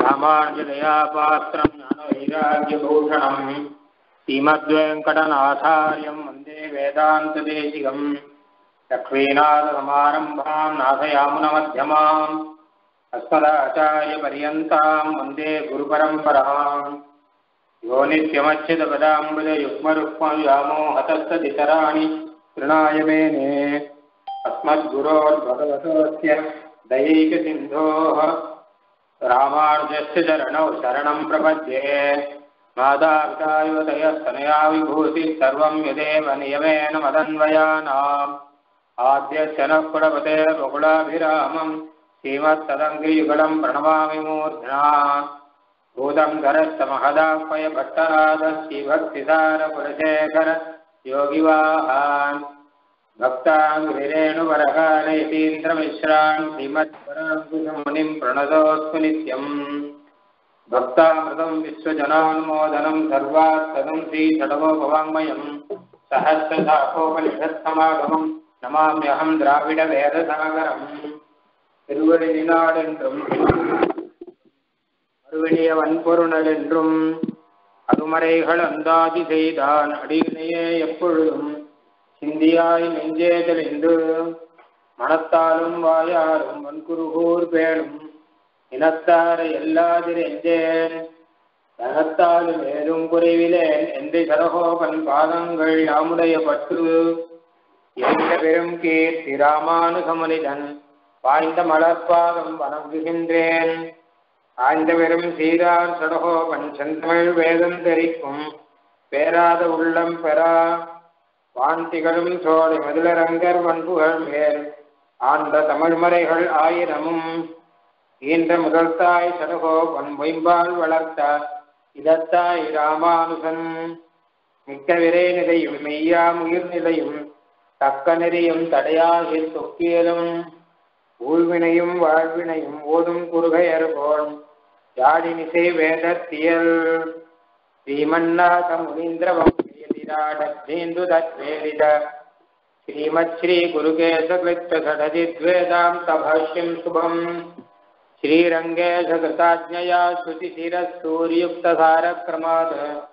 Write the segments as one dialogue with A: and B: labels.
A: ராமானுஜதயா பாத்திரம் ஞானவைராக்யபூஷணம் ஸ்ரீமத்வேங்கடநாதார்யம் வந்தே வேதாந்ததேசிகம் லக்ஷ்மீநாதசமாரம்பாம் நாதயாமுனமத்யமாம் அஸ்மதாச்சாரியபர்யந்தாம் வந்தே குருபரம்பராம் யோ நித்யமಚ್ಯುತபதாம்புஜயுக்மருக்மவ்யாமோஹதஸ்ததிதராணி த்ருணாய மேனே அஸ்மத்குரோர்பகவதோஸ்ய தயைகசிந்தோः ராமானுஜஸ்ய சரணௌ சரணம் பிரபத்யே மாதாபிதாயுதயஸ்தனயா விபூதி சர்வம் யதேவ நியமேன மதன்வயானாம் ஆத்யஸ்ய நः குலபதே வகுலாபிராமம் ஸ்ரீமத்ததங்கியுகலம் பிரணமாமி மூர்த்னா பூதம் கரஸ்த மகதாப்பய பட்டராத ஸ்ரீபக்திசார குலசேகர யோகிவாஹான் भक्ताङ्गिरेणुवरकालयतीन्द्रमिश्रान् श्रीमत्पराङ्कुशमुनिं प्रणतोऽस्मि नित्यम् भक्तामृतं विश्वजनानुमोदनं सर्वात्तदं श्रीषडगोपवाङ्मयं सहस्रशाखोपनिषत्समागमं नमाम्यहं द्राविडवेदसागरम् திருவழிநாடென்றும் அருவினிய வன்பொருணலென்றும் அருமறைகள் அந்தாதி செய்தான் அடியினையே எப்பொழுதும் சிந்தியாய் நெஞ்சே தெளிந்து மனத்தாலும் வாயாலும் வன்குருகூர் பேணும் இனத்தார எல்லாதிரெஞ்சேன் தனத்தாலும் ஏதும் குறைவிலேன் என்று சரகோபன் பாதங்கள் யாமுடைய பற்று எந்த பெரும் கீர்த்தி ராமானுகமனிதன் வாய்ந்த மலர்பாதம் வணங்குகின்றேன் ஆய்ந்த பெரும் சீரார் சடகோபன் செந்தமிழ் வேதம் தெரிக்கும் பேராத உள்ளம் பெறா வாந்திகளும் சோழி மதுளரங்கர் வன்புகள் மேல் ஆண்ட தமிழ்மறைகள் ஆயிரமும் ஈன்ற முதல் தாய் சடகோபன் பொய்ம்பால் வளர்த்த இதத்தாய் ராமானுசன் மிக்க விரை நிலையும் மெய்யாம் உயிர் நிலையும் தக்க நெறியும் தடையாகி தொக்கியலும் ஊழ்வினையும் வாழ்வினையும் ஓதும் குறுகையர்கோன் யாழினிசை வேதத்தியல் ஸ்ரீமன்னாத முனீந்திரவம் श्रीमच्छ्री गुरुकेशकृत्यषडजिद्वेदान्तभाष्यं शुभम् श्रीरङ्गेशकृताज्ञया श्रुतिशिरसूर्युक्तसारक्रमात्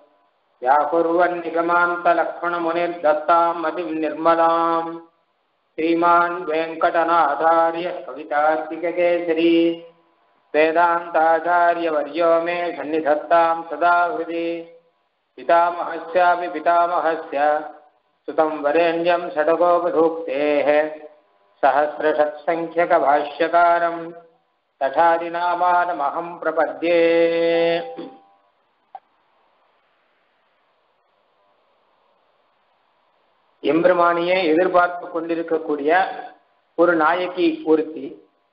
A: व्याकुर्वन्निगमान्तलक्ष्मणमुनिर्दत्तां मतिं निर्मलाम् श्रीमान् वेङ्कटनाथार्य कवितार्किककेसरी वेदान्ताचार्यवर्यो मे सन्निधत्तां सदा हृदि पितामहस्यापि पितामहस्य सुतं वरेण्यं षडगोपधूक्तेः सहस्रषट्सङ्ख्यकभाष्यकारं तथादिनामानमहं प्रपद्ये எம்பெருமானியே எதிர்பார்த்து கொண்டிருக்கக்கூடிய ஒரு நாயகி ஒருத்தி,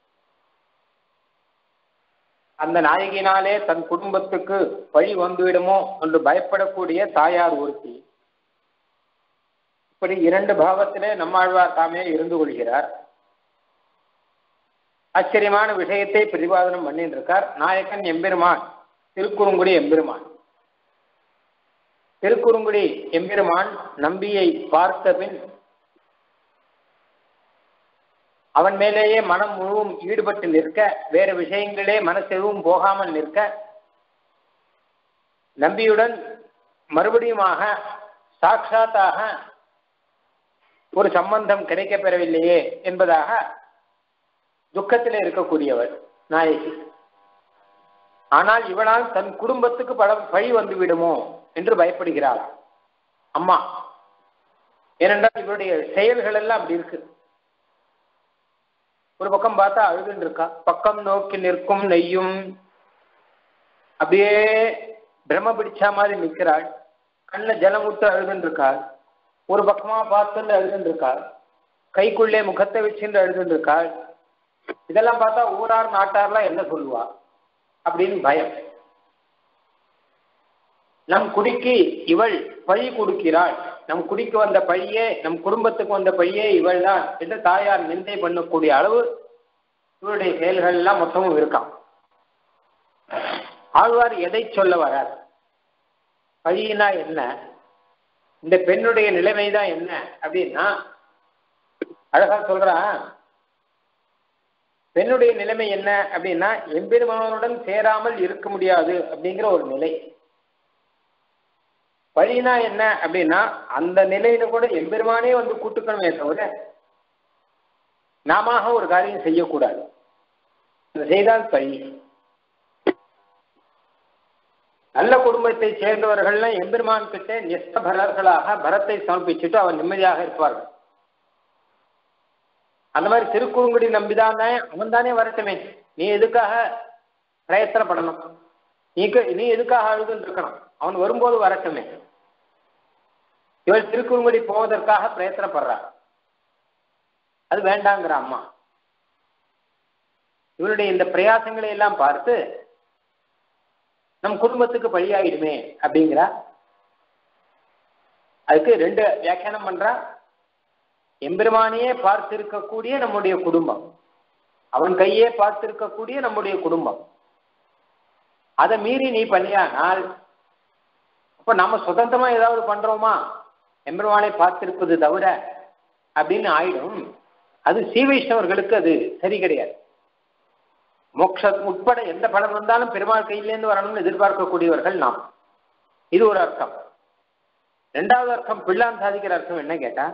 A: அந்த நாயகினாலே தன் குடும்பத்துக்கு பழி வந்துவிடுமோ என்று பயப்படக்கூடிய தாயார் ஒருத்தி. இப்படி இரண்டு பாவத்திலே நம்மாழ்வார் தாமே இருந்து கொள்கிறார். ஆச்சரியமான விஷயத்தை பிரதிபாதனம் பண்ணிட்டு இருக்கார். நாயகன் எம்பெருமான், திருக்குறுங்குடி எம்பெருமான். திருக்குறுங்குடி எம்பெருமான் நம்பியை பார்த்த பின் அவன் மேலேயே மனம் முழுவதும் ஈடுபட்டு நிற்க, வேறு விஷயங்களே மனசெதுவும் போகாமல் நிற்க, நம்பியுடன் மறுபடியுமாக சாட்சாத்தாக ஒரு சம்பந்தம் கிடைக்கப் பெறவில்லையே என்பதாக துக்கத்தில் இருக்கக்கூடியவர் நாயகி. ஆனால் இவனால் தன் குடும்பத்துக்கு பழி வந்து விடுமோ என்று பயப்படுகிறாள் அம்மா. ஏனென்றால் இவருடைய செயல்கள் எல்லாம் அப்படி இருக்கு. ஒரு பக்கம் பார்த்தா அழுதுன்னு இருக்கா, பக்கம் நோக்கி நிற்கும் நெய்யும் அப்படியே பிரம்ம பிடிச்சா மாதிரி நிற்கிறாள். கண்ண ஜலம் விட்டு அழுதுன்னு இருக்காள். ஒரு பக்கமா பார்த்துட்டு அழுதுன்னு இருக்காள். கைக்குள்ளே முகத்தை வச்சுட்டு அழுதுன்னு இருக்காள். இதெல்லாம் பார்த்தா ஊரார் நாட்டார்லாம் என்ன சொல்லுவா அப்படின்னு பயம். நம் குடிக்கு இவள் பழி கொடுக்கிறாள், நம் குடிக்கு வந்த பழியே, நம் குடும்பத்துக்கு வந்த பழியே இவள் தான் என்று தாயார் நிந்தை பண்ணக்கூடிய அளவு இவருடைய செயல்கள் எல்லாம் மொத்தமும் இருக்கான். ஆழ்வார் எதை சொல்ல வரார்? பழினா என்ன, இந்த பெண்ணுடைய நிலைமைதான் என்ன அப்படின்னா அழகா சொல்றான். பெண்ணுடைய நிலைமை என்ன அப்படின்னா எம்பெருமானுடன் சேராமல் இருக்க முடியாது அப்படிங்கிற ஒரு நிலை. பழினா என்ன அப்படின்னா அந்த நிலையில கூட எம்பெருமானே வந்து கூட்டுக்கணுமே தவிர நாம ஒரு காரியம் செய்யக்கூடாது. செய்தால் பழி. நல்ல குடும்பத்தை சேர்ந்தவர்கள்லாம் எம்பெருமான் கிட்ட நிஷ்டபரர்களாக பரத்தை சமர்ப்பிச்சுட்டு அவன் நிம்மதியாக இருப்பார்கள். அந்த மாதிரி திருக்குறுங்குடி நம்பிதான் அவன் தானே வரட்டுமே. நீ எதுக்காக பிரயத்தனப்படணும்? நீ எதுக்காக அழுதுன்னு இருக்கணும்? அவன் வரும்போது வரட்டுமே. இவள் திருக்குறுங்குடி போவதற்காக பிரயத்தனப்படுறார். அது வேண்டாங்கிற அம்மா இவருடைய இந்த பிரயாசங்களை எல்லாம் பார்த்து நம் குடும்பத்துக்கு பழியாயிடுமே அப்படிங்கிறா. அதுக்கு ரெண்டு வியாக்கியானம் பண்றா. எம்பெருமானையே பார்த்திருக்கக்கூடிய நம்முடைய குடும்பம், அவன் கையே பார்த்திருக்கக்கூடிய நம்முடைய குடும்பம், அதை மீறி நீ பண்ணியானால் அப்ப நம்ம சுதந்திரமா ஏதாவது பண்றோமா எம்பெருமானை பார்த்திருப்பது தவிர அப்படின்னு ஆயிடும். அது ஸ்ரீவைஷ்ணவர்களுக்கு அது சரி கிடையாது. மோட்ச உட்பட எந்த பலன் வந்தாலும் பெருமாள் கையிலேருந்து வரணும்னு எதிர்பார்க்கக்கூடியவர்கள் நாம். இது ஒரு அர்த்தம். இரண்டாவது அர்த்தம், பிள்ளான் சாதிக்கிற அர்த்தம் என்ன கேட்டா,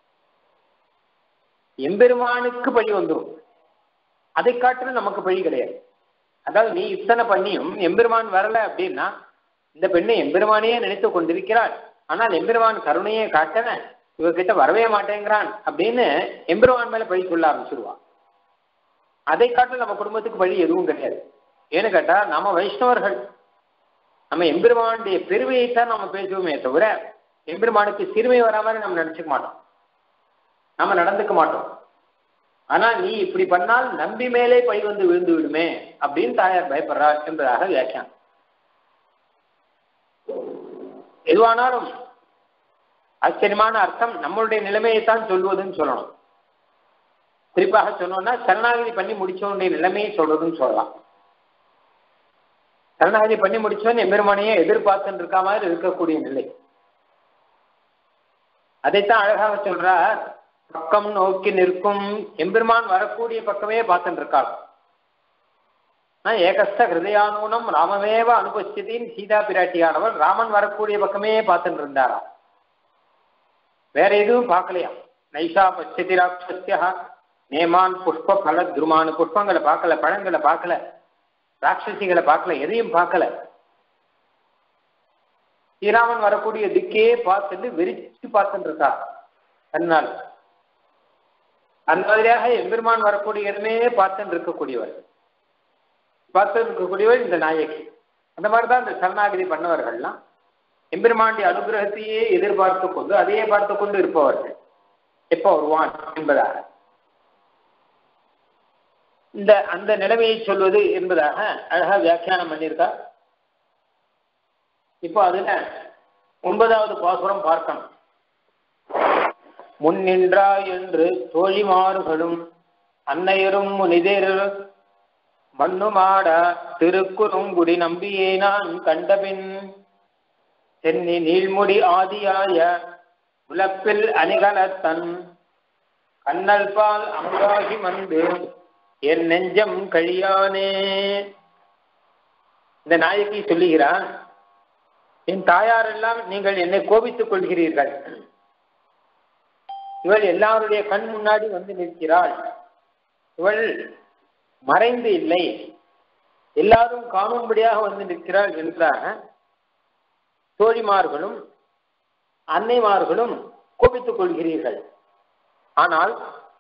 A: எம்பெருமானுக்கு பழி வந்துடும், அதை காட்டிலும் நமக்கு பழி கிடையாது. அதாவது நீ இத்தனை பண்ணியும் எம்பெருமான் வரல அப்படின்னா இந்த பெண்ணை எம்பெருமானையே நினைத்து கொண்டிருக்கிறாள், ஆனால் எம்பெருமான் கருணையே காட்டன, இவர்கிட்ட வரவே மாட்டேங்கிறான் அப்படின்னு எம்பெருமான் மேல பழி சொல்ல ஆரம்பிச்சிருவான். அதை காட்டிலும் நம்ம குடும்பத்துக்கு பழி எதுவும் கிடையாது. ஏன்னு கேட்டா நம்ம வைஷ்ணவர்கள், நம்ம எம்பெருமானுடைய பெருமையைத்தான் நம்ம பேசுவோமே தவிர எம்பெருமானுக்கு சிறுமை வராமல் நம்ம நினைச்சுக்க மாட்டோம், நம்ம நடந்துக்க மாட்டோம். ஆனா நீ இப்படி பண்ணால் நம்பி மேலே பழி வந்து விழுந்து விடுமே அப்படின்னு தாயார் பயப்படுறார் என்பதாக வியாக்கியானம். எதுவானாலும் ஆச்சரியமான அர்த்தம் நம்மளுடைய நிலைமையைத்தான் சொல்வதுன்னு சொல்லணும். குறிப்பாக சொன்னோம்னா சரணாகதி பண்ணி முடிச்சவனுடைய நிலைமையை சொல்றதுன்னு சொல்லலாம். சரணாகதி பண்ணி முடிச்சவன் எம்பெருமானையே எதிர்பார்த்துன்னு இருக்க மாதிரி இருக்கக்கூடிய நிலை. அதைத்தான் அழகாக சொல்றார். பக்கம் நோக்கி நிற்கும் எம்பெருமான் வரக்கூடிய பக்கமே பார்த்துட்டு இருக்காள். ஏகஸ்த ஹிருதயானூனம் ராமமேவ அனுபஸ்தின்னு சீதா பிராட்டியானவர் ராமன் வரக்கூடிய பக்கமே பார்த்துட்டு இருந்தாரா, வேற எதுவும் பார்க்கலையா. நைஷா பச்சதி ராட்சஸ்யா நேமான் புஷ்ப பல துருமானு, புஷ்பங்களை பார்க்கல, பழங்களை பார்க்கல, ராட்சசிகளை பார்க்கல, எதையும் பார்க்கல. ஸ்ரீராமன் வரக்கூடிய திக்கே பார்த்துட்டு வெறிச்சு பார்த்துட்டு இருக்கா கண்ணால். அந்த மாதிரியாக எம்பெருமான் வரக்கூடிய எதுவுமே பார்த்துட்டு இருக்கக்கூடியவர், பார்த்து இருக்கக்கூடியவர் இந்த நாயகி. அந்த மாதிரிதான் இந்த சரணாகதி பண்ணவர்கள்லாம் எம்பெருமானுடைய அனுகிரகத்தையே எதிர்பார்த்து கொண்டு அதையே பார்த்து கொண்டு இருப்பவர்கள் எப்ப வருவான் என்பதாக அந்த நிலைமையை சொல்வது என்பதாக அழகா வியாக்கியானம் பண்ணியிருக்கா. இப்போ அதுல 9வது பாசுரம் பார்க்கணும். முன்னின்றாய் என்று தோழிமார்களும் அன்னையரும் முனிதர் மண்ணுமாட திருக்குறுங்குடி நம்பியே நான் கண்டபின் தென்னி நீள்முடி ஆதியாய உலப்பில் அணிகலத்தன் கண்ணல் பால் அங்காகி வந்து என் நெஞ்சம் கழியானே. இந்த நாயகி சொல்லுகிறான், என் தாயாரெல்லாம் நீங்கள் என்னை கோபித்துக் கொள்கிறீர்கள், இவள் எல்லாருடைய கண் முன்னாடி வந்து நிற்கிறாள், இவள் மறைந்து இல்லை, எல்லாரும் காணும்படியாக வந்து நிற்கிறாள் என்றாக தோழிமார்களும் அன்னைமார்களும் கோபித்துக் கொள்கிறீர்கள். ஆனால்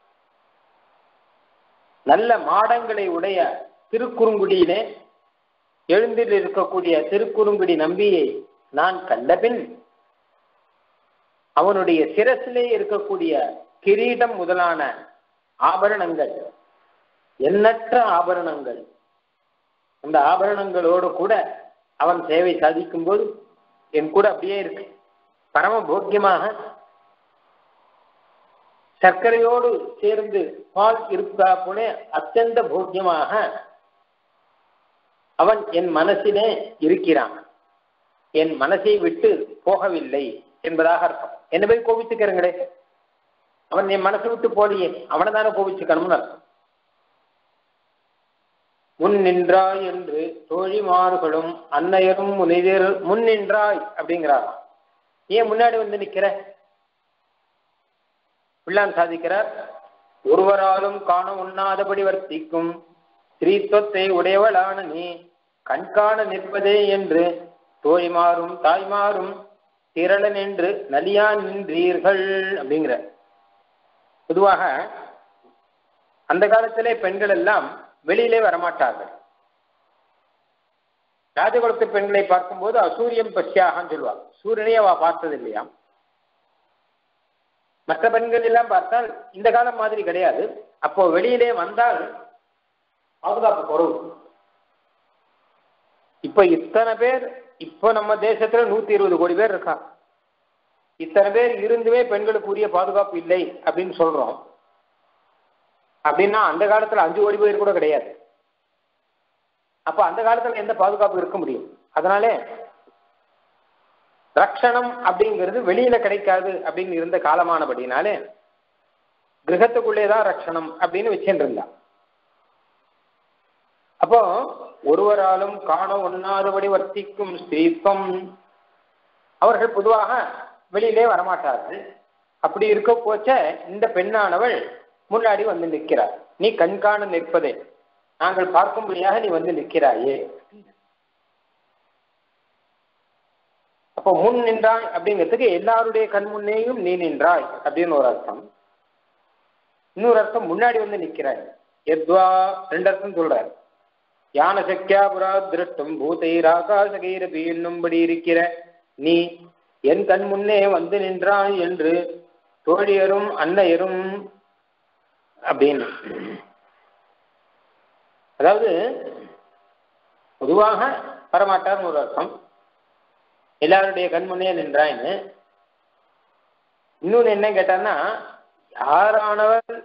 A: நல்ல மாடங்களை உடைய திருக்குறுங்குடியிலே எழுந்தில் இருக்கக்கூடிய திருக்குறுங்குடி நம்பியை நான் கண்டபின் அவனுடைய சிரசிலே இருக்கக்கூடிய கிரீடம் முதலான ஆபரணங்கள், எண்ணற்ற ஆபரணங்கள், அந்த ஆபரணங்களோடு கூட அவன் சேவை சாதிக்கும் போது என் கூட அப்படியே இருக்கு. பரம போக்கியமாக சர்க்கரையோடு சேர்ந்து பால் இருக்கா போல அत्यந்த போக்கியமாக அவன் என் மனசிலே இருக்கிறான், என் மனசை விட்டு போகவில்லை என்பதாக அர்த்தம். என்ன போய் கோபிச்சுக்கிறங்களே, அவன் என் மனசை விட்டு போலியே, அவனை தானே கோபிச்சுக்கணும்னு அர்த்தம். முன் நின்றாய் என்று தோழிமார்களும் அன்னையரும் முனிதர் முன் நின்றாய் அப்படிங்கிறார். ஏன் முன்னாடி வந்து நிக்கிற? பிள்ளான் சாதிக்கிறார், ஒருவராலும் காண உண்ணாதபடி வர்த்திக்கும் ஸ்ரீத்துவத்தை உடையவளான நீ கண்காண நிற்பதே என்று தோழிமாரும் தாய்மாரும் திரளன் என்று நலியா நின்றீர்கள் அப்படிங்கிற. பொதுவாக அந்த காலத்திலே பெண்கள் எல்லாம் வெளியிலே வரமாட்டார்கள். ராஜகுலத்து பெண்களை பார்க்கும்போது அசூரியம் பசியாகன்னு சொல்லுவாங்க. சூரியனையே அவ பார்த்தது இல்லையா. மற்ற பெண்கள் எல்லாம் பார்த்தால் இந்த காலம் மாதிரி கிடையாது. அப்போ வெளியிலே வந்தால் பாதுகாப்பு குறவு. இப்ப இத்தனை பேர், இப்போ நம்ம தேசத்துல 120 கோடி பேர் இருக்கா. இத்தனை பேர் இருந்துமே பெண்களுக்கு உரிய பாதுகாப்பு இல்லை அப்படின்னு சொல்றோம். அப்படின்னா அந்த காலத்துல 5 கோடி பேர் கூட கிடையாது. அப்ப அந்த காலத்துல எந்த பாதுகாப்பு இருக்க முடியும்? அதனாலே ரக்ஷணம் அப்படிங்கிறது வெளியில கிடைக்காது அப்படின்னு இருந்த காலமானபடினாலே கிரகத்துக்குள்ளேதான் ரக்ஷணம் அப்படின்னு வச்சுட்டு இருந்தா. அப்போ ஒருவராலும் காண ஒண்ணாதபடி வர்த்திக்கும் ஸ்ரீத்வம், அவர்கள் பொதுவாக வெளியிலே வரமாட்டார்கள். அப்படி இருக்க போச்ச இந்த பெண்ணானவள் முன்னாடி வந்து நிற்கிறார். நீ கண்காண நிற்பதே, நாங்கள் பார்க்கும்படியாக நீ வந்து நிற்கிறாயே. அப்போ முன் நின்றாய் அப்படிங்கிறதுக்கு எல்லாருடைய கண் முன்னேயும் நீ நின்றாய் அப்படின்னு ஒரு அர்த்தம். இன்னொரு அர்த்தம் முன்னாடி வந்து நிற்கிறாய். எத்வா 2 அர்த்தம் சொல்றார். யான சக்கியா புரா திருஷ்டம் பூதைர் ஆகாசகைரபி என்னும்படி இருக்கிற நீ என் கண் முன்னே வந்து நின்றாய் என்று தோழியரும் அன்னையரும் அப்படின்னு. அதாவது பொதுவாக வரமாட்டார்னு ஒரு அர்த்தம், எல்லாருடைய கண் முன்னே நின்றாய்ன்னு. இன்னொன்னு என்ன கேட்டான்னா, யாரானவர்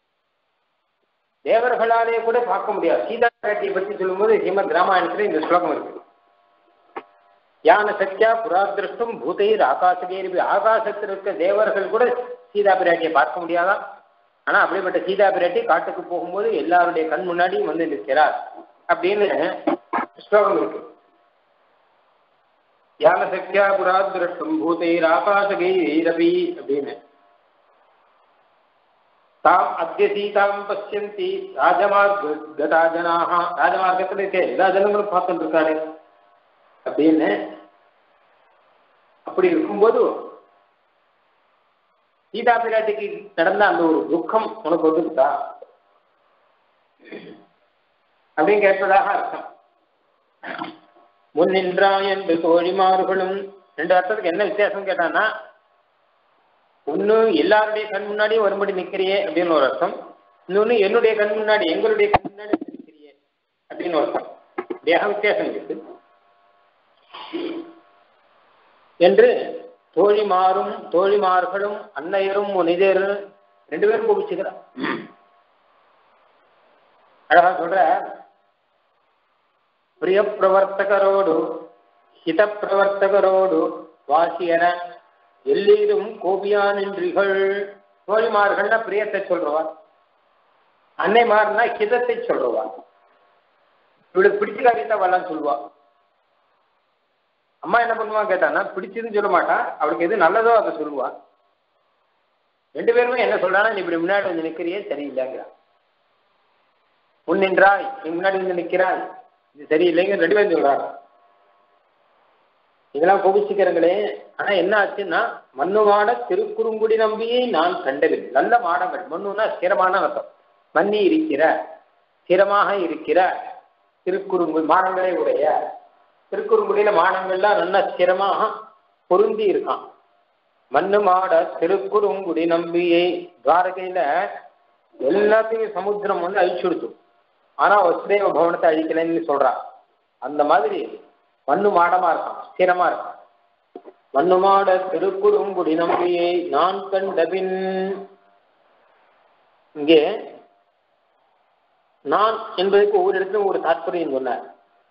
A: தேவர்களாலே கூட பார்க்க முடியாது. சீதா பிராட்டியை பற்றி சொல்லும்போது ஸ்ரீமத் ராமாயணத்துல இந்த ஸ்லோகம் இருக்கு. யான சத்யா புராதிருஷ்டும் பூதைர் ஆகாசகேரிபி, ஆகாசத்தில் இருக்க தேவர்கள் கூட சீதா பிராட்டியை பார்க்க முடியாதா. ஆனா அப்படிப்பட்ட சீதா பிராட்டி காட்டுக்கு போகும்போது எல்லாருடைய கண் முன்னாடியும் வந்து நிற்கிறார் அப்படின்னு ஸ்லோகம் இருக்கு. யான சத்யா புராதிருஷ்டும் பூதைர் ஆகாசகேரிபி அப்படின்னு. தாம் அத்திய சீதாம் பசியந்தி ராஜமார்கதா ஜனாக, ராஜமார்க்கத்தில் இருக்க எல்லா ஜனங்களும் பார்த்துட்டு இருக்காரு அப்படின்னு. அப்படி இருக்கும்போது சீதா பிராட்டிக்கு நடந்த அந்த ஒரு துக்கம் உனக்கு வந்துருக்கா அப்படின்னு கேட்பதாக அர்த்தம். முன் நின்றாய் என்று தோழிமார்களும், 2 அர்த்தத்துக்கு என்ன வித்தியாசம் கேட்டான்னா, ஒன்னு எல்லாருடைய கண் முன்னாடியும் வரும்படி நிற்கிறியே அப்படின்னு ஒரு அர்த்தம். இன்னொன்னு என்னுடைய கண் முன்னாடி, எங்களுடைய கண் முன்னாடி நிற்கிறியே அப்படின்னு ஒரு அர்த்தம். தேக வித்தியாசம் இருக்கு என்று தோழிமாரும் தோழிமார்களும் அன்னையரும் முனிதர் 2 பேரும் கோபிச்சுக்கிறார். அழகா சொல்ற, பிரிய பிரவர்த்தகரோடு ஹித பிரவர்த்தகரோடு வாசியன எல்லீரும் கோபியானின்றிகள். தோழிமார்கள்னா பிரியத்தை சொல்றவா, அன்னைமார்னா ஹிதத்தை சொல்றவா. இவளுக்கு பிடிச்ச காரியத்தை வரலாம் சொல்லுவா. அம்மா என்ன பண்ணுவா கேட்டான்னா, பிடிச்சதுன்னு சொல்ல மாட்டா, அவளுக்கு எது நல்லதோ அதை சொல்லுவா. 2 பேருமே என்ன சொல்றானா, நீ இப்படி முன்னாடி வந்து நிற்கிறியே சரியில்லைங்கிறா. முன் நின்றாய், நீ முன்னாடி வந்து நிற்கிறாய், இது சரியில்லைங்க 2 பேரும் சொல்றாங்க. இதெல்லாம் கோபிச்சுக்கிறங்களே. ஆனா என்ன ஆச்சுன்னா, மண்ணு மாட திருக்குறுங்குடி நம்பியை நான் கண்டவில்லை. நல்ல மாடங்கள், மண்ணுன்னா ஸ்திரமான அர்த்தம். மண்ணி இருக்கிற, ஸ்திரமாக இருக்கிற திருக்குறுங்குடி மாடங்களே உடைய. திருக்குறுங்குடியில மாடங்கள்லாம் நல்ல ஸ்திரமாக பொருந்தி இருக்கான். மண்ணு மாட திருக்குறுங்குடி நம்பியை. துவாரகையில எல்லாத்தையும் சமுத்திரம் வந்து அழிச்சுடுச்சு, ஆனா வசுதேவ பவனத்தை அழிக்கலைன்னு சொல்றான். அந்த மாதிரி மண்ணு மாடமா இருக்கான், ஸ்திரமா இருக்கான். மண்ணு மாட திருக்குறுங்குடி நம்பியை நான் கண்டபின். இங்கே நான் என்பதற்கு ஒவ்வொரு இடத்துல ஒரு தாற்பயம் சொன்னார்.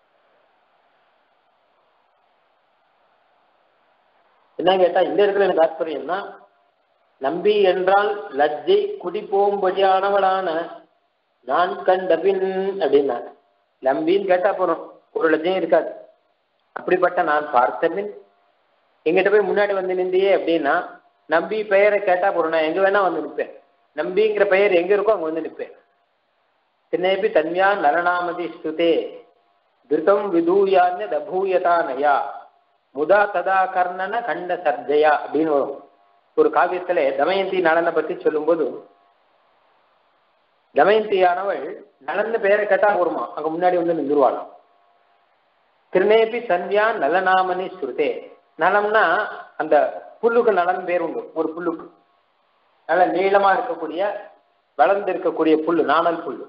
A: என்ன கேட்டா, இந்த இடத்துல எனக்கு தாற்பயம்னா, நம்பி என்றால் லஜ்ஜை குடி போகும்படியானவளான நான் கண்டபின் அப்படின்னா, நம்பின்னு கேட்டா போறோம், ஒரு லட்சம் இருக்காது. அப்படிப்பட்ட நான் பார்த்தபின் எங்கிட்ட போய் முன்னாடி வந்து நின்றியே அப்படின்னா, நம்பி பெயரை கேட்டா போறோம், நான் எங்க வேணா வந்து நிற்பேன். நம்பிங்கிற பெயர் எங்க இருக்கோ அங்க வந்து நிற்பேன். தினேபி தன்யா நரநாமதி ஸ்துதே திருத்தம் விதூயான்னு தபூயதா நயா முதா ததா கர்ணன கண்ட சர்ஜயா அப்படின்னு வரும் ஒரு காவியத்துல. தமயந்தி நலனை பத்தி சொல்லும்போது, தமயந்தியானவள் நலன்னு பெயரை கேட்டா வருமா, அங்க முன்னாடி வந்து நின்றுவாளாம். திருநேபி தன்யா நலநாமனி ஸ்ருதே. நலம்னா அந்த புல்லுக்கு நலன் பேர் உண்டு. ஒரு புல்லுக்கு நல்ல நீளமா இருக்கக்கூடிய வளர்ந்து இருக்கக்கூடிய புல்லு நாணல் புல்லு,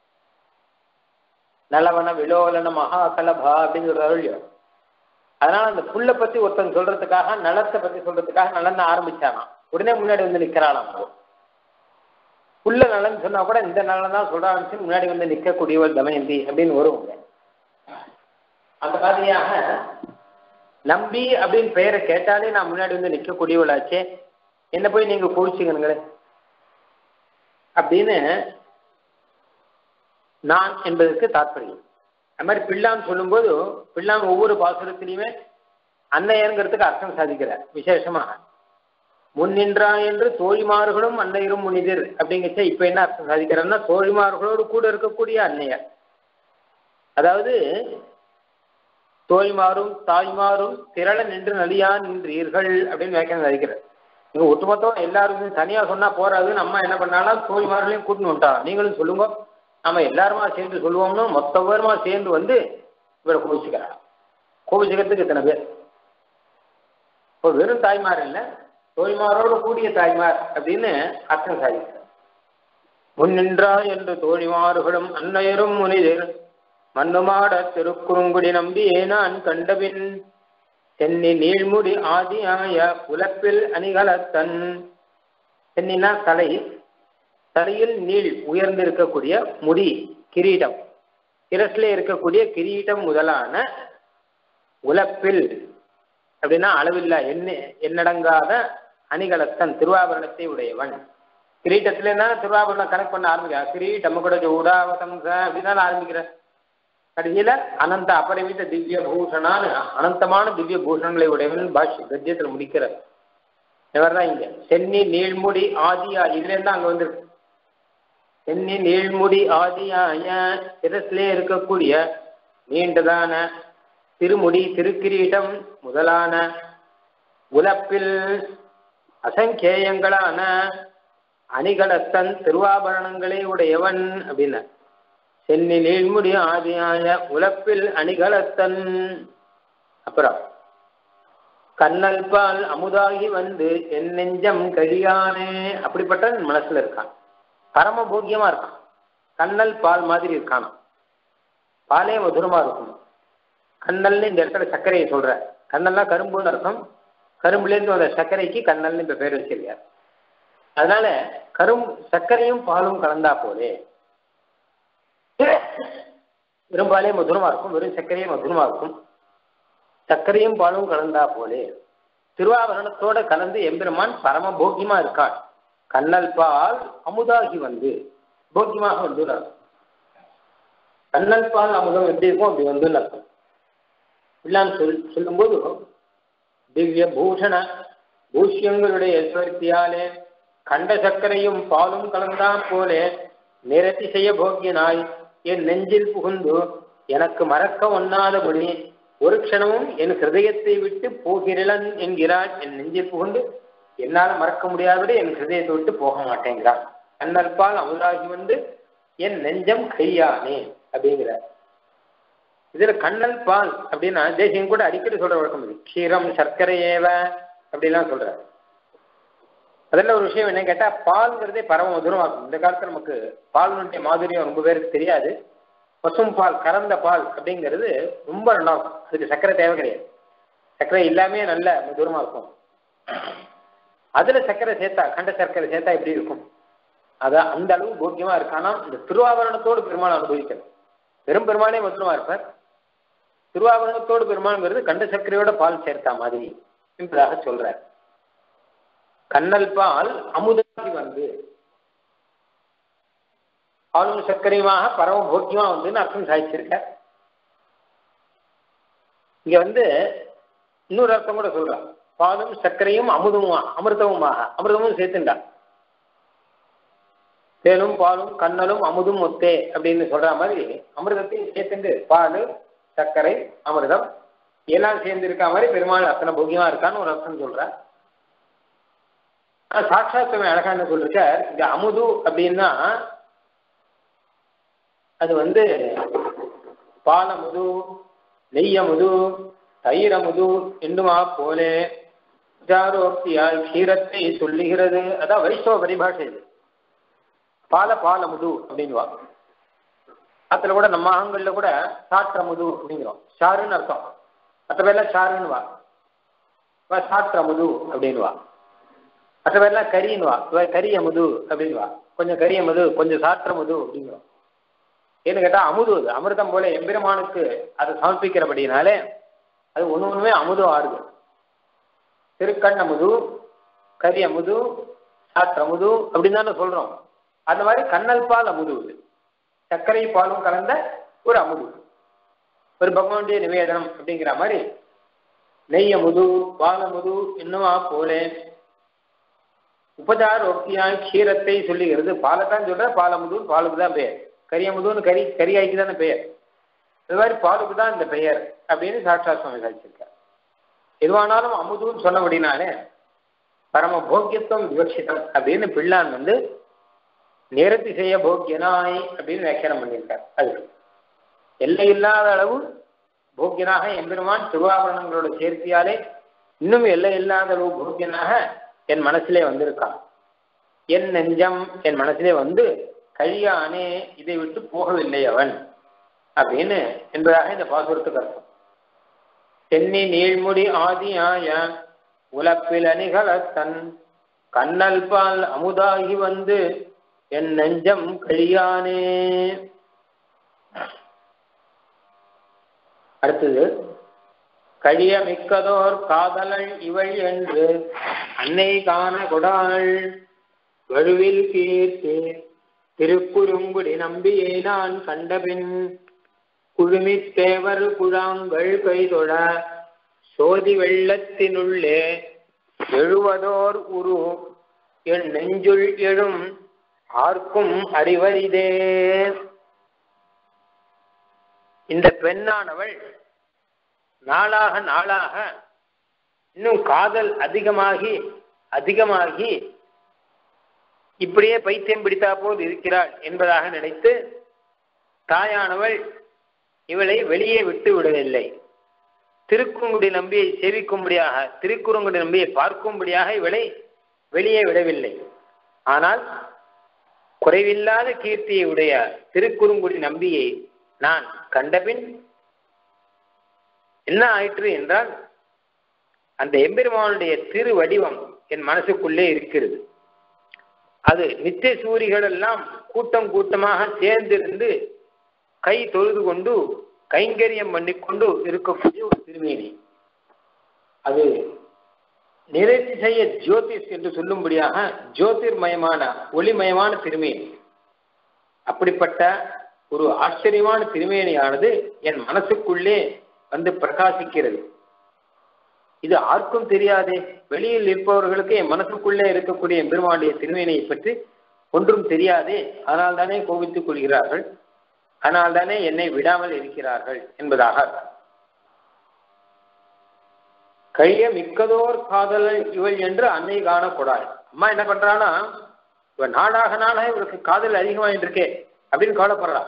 A: நலவன விலோலன மகா கலபா அப்படிங்கிற அருளியம். அதனால அந்த புல்லை பத்தி ஒருத்தன் சொல்றதுக்காக, நலத்தை பத்தி சொல்றதுக்காக நலன் ஆரம்பிச்சானா உடனே முன்னாடி வந்து நிக்கிறாளாம். புல்ல நலன் சொன்னா கூட இந்த நலன் தான் சொல்ற ஆரம்பிச்சு முன்னாடி வந்து நிற்கக்கூடியவள் தமயந்தி அப்படின்னு வருவாங்க. அந்த மாதிரியாக நம்பி அப்படின்னு பெயரை கேட்டாலே நான் முன்னாடி வந்து நிற்கக்கூடியவளாச்சே, என்ன போய் நீங்க கோவிச்சுக்கணுங்களே அப்படின்னு நான் என்பதற்கு தாற்பயம். அது மாதிரி பிள்ளான்னு சொல்லும்போது, பிள்ளான் ஒவ்வொரு பாசுரத்திலையுமே அன்னையருங்கிறதுக்கு அர்த்தம் சாதிக்கிறார் விசேஷமாக. முன்னின்றா என்று தோழிமார்களும் அன்னையரும் முனிதிர் அப்படிங்கிறச்ச இப்ப என்ன அர்த்தம் சாதிக்கிறார்னா, தோழிமார்களோடு கூட இருக்கக்கூடிய அன்னையர், அதாவது தோழிமாரும் தாய்மாரும் திரள நின்று நலியா நின்றீர்கள் அப்படின்னு வியாக்கியானம் சாதிக்கிறார். நீங்க ஒட்டுமொத்தம் எல்லாருமே தனியா சொன்னா போறாதுன்னு அம்மா என்ன பண்ணாலும் தோழிமார்களையும் கூட்டின்னு வந்துட்டா, நீங்களும் சொல்லுங்க நம்ம எல்லாருமா சேர்ந்து சொல்லுவோம்னு மொத்த பேருமா சேர்ந்து வந்து இவரை கோபிச்சுக்கிறார். கோபிச்சுக்கிறதுக்கு இத்தனை பேர். இப்போ வெறும் தாய்மார் இல்லை, தோழிமாரோடு கூடிய தாய்மார் அப்படின்னு அர்த்தம் சாதிக்கிறார். முன்னின்றா என்று தோழிமார்களும் அன்னையரும் முனிதர் மண்ணுமாட திருக்குறுங்குடி நம்பி ஏனான் கண்டபின் சென்னி நீழ்முடி ஆதியாய உலப்பில் அணிகலத்தன். சென்னினா தலை, தலையில் நீள் உயர்ந்திருக்கக்கூடிய முடி கிரீடம், சிரசிலே இருக்கக்கூடிய கிரீடம் முதலான உலப்பில் அப்படின்னா அளவில்லா எண்ணடங்காத அணிகலத்தன் திருவாபரணத்தை உடையவன். கிரீட்டத்துல இருந்தா திருவாபரணம் கனெக்ட் பண்ண ஆரம்பிக்கிற, கிரீட்டம் கூட ஊடாவதங்க அப்படின்னால ஆரம்பிக்கிற. கடைசியில அனந்த அபரிமித திவ்ய பூஷணான்னு அனந்தமான திவ்ய பூஷணங்களை உடையவன் பாஷ்ய கத்தியத்தில் முடிக்கிற இவர்தான் இங்க. சென்னி நீழ்முடி ஆதியா, இதுல இருந்தா அங்க வந்து சென்னி நீழ்முடி ஆதியாய சிரசிலே இருக்கக்கூடிய நீண்டதான திருமுடி திருக்கிரீட்டம் முதலான உலப்பில் அசங்கேயங்களான அணிகலத்தன் திருவாபரணங்களை உடையவன் அப்படின்னா. சென்னி நீழ்முடி ஆதியாய உலப்பில் அணிகலத்தன். அப்புறம் கண்ணல் பால் அமுதாகி வந்து என் நெஞ்சம் கழியானே, அப்படிப்பட்ட மனசுல இருக்கான். பரம போக்கியமா இருக்கான், கண்ணல் பால் மாதிரி இருக்கானா. பாலே மதுரமா இருக்கும். கண்ணல்னு இந்த இடத்துல சர்க்கரையை சொல்ற, கண்ணல்னா கரும்புன்னு அர்த்தம். கரும்புலேருந்து வந்த சர்க்கரைக்கு கண்ணல்னு இப்ப பேர் வச்சிருக்கார். அதனால சர்க்கரையும் பாலும் கலந்தா போலே, வெறும் பாலே மதுரமா இருக்கும், வெறும் சர்க்கரையும் மதுரமா இருக்கும். சர்க்கரையும் பாலும் கலந்தா போலே திருவாபரணத்தோட கலந்து எம்பெருமான் பரம போக்கியமா இருக்கான். கண்ணல் பால் அமுதாகி வந்து போக்கியமாக வந்து கண்ணல் பால் அமுதம் எப்படி இருக்கும் அப்படி வந்து அர்த்தம். இல்லான்னு சொல்லும்போது திவ்ய பூஷண பூஷ்யங்களுடைய ஐஸ்வர்த்தியாலே கண்ட சர்க்கரையும் பாலும் கலந்தா போலே நிரதிசய போக்கியனாய் என் நெஞ்சில் புகுந்து எனக்கு மறக்க ஒண்ணாதபடி ஒரு க்ஷணமும் என் ஹிருதயத்தை விட்டு போகிறன் என்கிறான். என் நெஞ்சில் புகுந்து என்னால் மறக்க முடியாதபடி என் ஹிருதயத்தை விட்டு போக மாட்டேங்கிறான். கண்ணற்பால் அமுதாகி வந்து என் நெஞ்சம் கையானே அப்படிங்கிறார். இதுல கண்ணல் பால் அப்படின்னா தேசியம் கூட அடிக்கடி சொல்ற வழக்கம் இது. க்ஷீரம் சர்க்கரை ஏவ அப்படிலாம் சொல்ற. அதில் ஒரு விஷயம் என்ன கேட்டா, பால்ங்கிறதே பரம மதுரமா இருக்கும். இந்த காலத்துல நமக்கு பால்னுடைய மாதுரியம் ரொம்ப பேருக்கு தெரியாது. பசும் பால் கறந்த பால் அப்படிங்கிறது ரொம்ப நல்லா இருக்கும். அதுக்கு சர்க்கரை தேவை கிடையாது. சர்க்கரை எல்லாமே நல்ல மதுரமா இருக்கும். அதுல சர்க்கரை சேர்த்தா, கண்ட சர்க்கரை சேர்த்தா எப்படி இருக்கும்? அதான் அந்த அளவு போக்கியமா இருக்கானா. இந்த திருவாபரணத்தோடு பெருமாள் அனுபவிக்கிறது. பெரும் பெருமானே மதுரமா இருப்பார். திருவாபரணத்தோடு பெருமாள்ங்கிறது கண்ட சர்க்கரையோட பால் சேர்த்தா மாதிரி என்பதாக சொல்றார். கண்ணல் பால் அமுதாகி வந்து பாலும் சர்க்கரையுமாக பரம போக்கியமா வந்துன்னு அர்த்தம் சாதிச்சிருக்க. இங்க இன்னொரு அர்த்தம் கூட சொல்றான், பாலும் சர்க்கரையும் அமிர்தமுமாக, அமிர்தமும் சேர்த்துண்டா, தேனும் பாலும் கண்ணலும் அமுதும் ஒத்தே அப்படின்னு சொல்ற மாதிரி அமிர்தத்தையும் சேர்த்துண்டு பால் சர்க்கரை அமிர்தம் எல்லாம் சேர்ந்து இருக்கா மாதிரி பெருமாள் அத்தனை போக்கியமா இருக்கான்னு ஒரு அர்த்தம் சொல்ற. சாட்சாத்தமே அழகா என்ன சொல்லிருக்க, இந்த அமுது அப்படின்னா அது பாலமுது நெய்யமுது தயிரமுது என்னுமா போலே ஜாரோக்தியால் கீரத்தை சொல்லுகிறது. அதான் வைஷ்ணவ பரிபாஷை. இது பாலமுது அப்படின்வா. அதுல கூட நம்ம ஆங்கல்ல கூட சாற்றமுது அப்படிங்கிறோம், ஷாருன்னு அர்த்தம். மற்ற பேர்லாம் ஷாருன்னு வா, சாற்றமுது அப்படின்வா. மற்ற பேர்லாம் கரின்னுவா, கரியமுது அப்படின்வா. கொஞ்சம் கரியமுது கொஞ்சம் சாற்றமுது அப்படிங்கிறோம். ஏன்னு கேட்டா அமுது, அது அமிர்தம் போல எம்பெருமானுக்கு அதை சமர்ப்பிக்கிறபடினாலே அது ஒண்ணுமே அமுதம் ஆறுது. திருக்கண்ணமுது கரியமுது சாற்றமுது அப்படின்னு தானே சொல்றோம். அந்த மாதிரி கண்ணல் பால் அமுது, சர்க்கரை பாலும் கலந்த ஒரு அமுது, ஒரு பகவானுடைய நிவேதனம் அப்படிங்கிற மாதிரி நெய்யமுது பாலமுது என்னவா போலே உபச்சாரோக்தியாய் கீரத்தை சொல்லுகிறது. பாலைத்தான் சொல்ற, பாலமுது பாலுக்கு தான் பெயர், கரியமுதுன்னு கரியாய்க்கு தானே பெயர். இது மாதிரி பாலுக்கு தான் இந்த பெயர் அப்படின்னு சாட்சாத் சுவாமி சாதிச்சிருக்கார். எதுவானாலும் அமுதுன்னு சொன்னபடினாலே பரம போக்கியத்துவம் விவக்ஷிதம் அப்படின்னு பிள்ளான் நேரத்தி செய்ய போக்கியனாய் அப்படின்னு வியாக்கியானம் பண்ணியிருக்கார். அது எல்லை இல்லாத அளவு போக்கியனாக எம்பெருமான் திருவாபரணங்களோட சேர்த்தியாலே இன்னும் எல்லை இல்லாத அளவு போக்கியனாக என் மனசிலே வந்திருக்கான். என் நெஞ்சம் என் மனசிலே கழியானே, இதை விட்டு போகவில்லை அவன் அப்படின்னு என்பதாக இந்த பாசுரத்துக்கு அர்த்தம். தென்னி நீழ்முடி ஆதியாய உலப்பில் அணிகளத்தன் கண்ணல் பால் அமுதாகி என் நெஞ்சம் கழியானே. அடுத்தது கழிய மிக்கதோர் காதலள் இவள் என்று அன்னை காண கொடாள் வழுவில் கீர்த்தி திருக்குறுங்குடி நம்பியை நான் கண்டபின் குழுமித்தேவர் குழாங்கள் கைதொழ சோதி வெள்ளத்தினுள்ளே எழுவதோர் உரு என் நெஞ்சுள் எழும் ஆர்க்கும் அறிவரிதே. இந்த பெண்ணானவள் நாளாக நாளாக இன்னும் காதல் அதிகமாகி அதிகமாகி இப்படியே பைத்தியம் பிடித்தா போல் இருக்கிறாள் என்பதாக நினைத்து தாயானவள் இவளை வெளியே விட்டு விடவில்லை. திருக்குறுங்குடி நம்பியை சேவிக்கும்படியாக, திருக்குறுங்குடி நம்பியை பார்க்கும்படியாக இவளை வெளியே விடவில்லை. ஆனால் குறைவில்லாத கீர்த்தியை உடைய திருக்குறுங்குடி நம்பியை நான் கண்டபின் என்ன ஆயிற்று என்றால், அந்த எம்பெருமானுடைய திரு வடிவம் என் மனசுக்குள்ளே இருக்கிறது. அது நித்திய சூரிகள் எல்லாம் கூட்டம் கூட்டமாக சேர்ந்திருந்து கை தொழுது கொண்டு கைங்கரியம் பண்ணிக்கொண்டு இருக்கக்கூடிய ஒரு திருமேனி. அது நிறைதிசைய ஜோதிஷ் என்று சொல்லும்படியாக ஜோதிர்மயமான ஒளிமயமான திருமேனி. அப்படிப்பட்ட ஒரு ஆச்சரியமான திருமேனியானது என் மனசுக்குள்ளே பிரகாசிக்கிறது. இது யாருக்கும் தெரியாதே, வெளியில் இருப்பவர்களுக்கு என் மனசுக்குள்ளே இருக்கக்கூடிய பெருமானுடைய திருமேனியை பற்றி ஒன்றும் தெரியாதே, அதனால் தானே கோபித்துக் கொள்கிறார்கள், அதனால் தானே என்னை விடாமல் இருக்கிறார்கள் என்பதாக. கழிய மிக்கதோர் காதல் இவள் என்று அன்னை காணக்கூடாது. அம்மா என்ன பண்றான்னா, இவன் நாளாக நாளாக இவளுக்கு காதல் அதிகமாயிட்டு இருக்கே அப்படின்னு கவலைப்படுறா.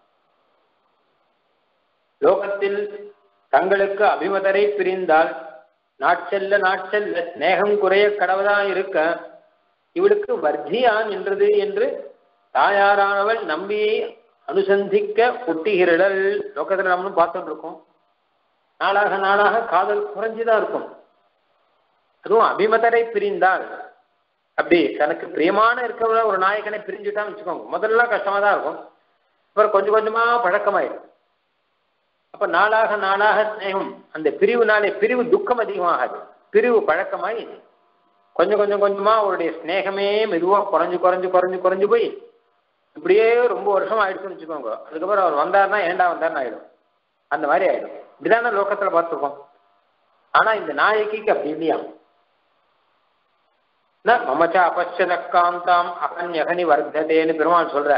A: லோகத்தில் தங்களுக்கு அபிமதரை பிரிந்தால் நாட்செல்ல நாட்செல்ல ஸ்நேகம் குறைய கடவுளாய் இருக்க இவளுக்கு வர்த்தியான் என்றது என்று தாயாரானவள் நம்பியை அனுசந்திக்க ஒட்டுகிறடல். லோகத்தில் நம்மளும் பார்த்துட்டு இருக்கோம், நாளாக நாளாக காதல் குறைஞ்சுதான் இருக்கும். அதுவும் அபிமதரை பிரிந்தால், அப்படி தனக்கு பிரியமான இருக்கிற ஒரு நாயகனை பிரிஞ்சுட்டான்னு வச்சுக்கோங்க, முதல்ல கஷ்டமா தான் இருக்கும், அப்புறம் கொஞ்சம் கொஞ்சமா பழக்கமாயிடும். அப்ப நாளாக நாளாக ஸ்நேகம், அந்த பிரிவுனாலே பிரிவு துக்கம் அதிகமாகாது, பிரிவு பழக்கமாயி கொஞ்சம் கொஞ்சம் கொஞ்சமா அவருடைய ஸ்நேகமே மெதுவா குறைஞ்சு குறைஞ்சு குறைஞ்சு குறைஞ்சு போய் இப்படியே ரொம்ப வருஷம் ஆயிடுச்சுன்னு வச்சுக்கோங்க. அதுக்கப்புறம் அவர் வந்தாருன்னா ஏண்டா வந்தாருன்னு ஆயிடும். அந்த மாதிரி ஆயிடும். இப்படிதானே லோகத்துல பார்த்துருக்கோம். ஆனா இந்த நாயகிக்கு அப்படி இல்லையா. மமச்ச அபச்சதக்காந்தாம் அகன்யகனி வர்த்ததேன்னு பெருமாள் சொல்ற.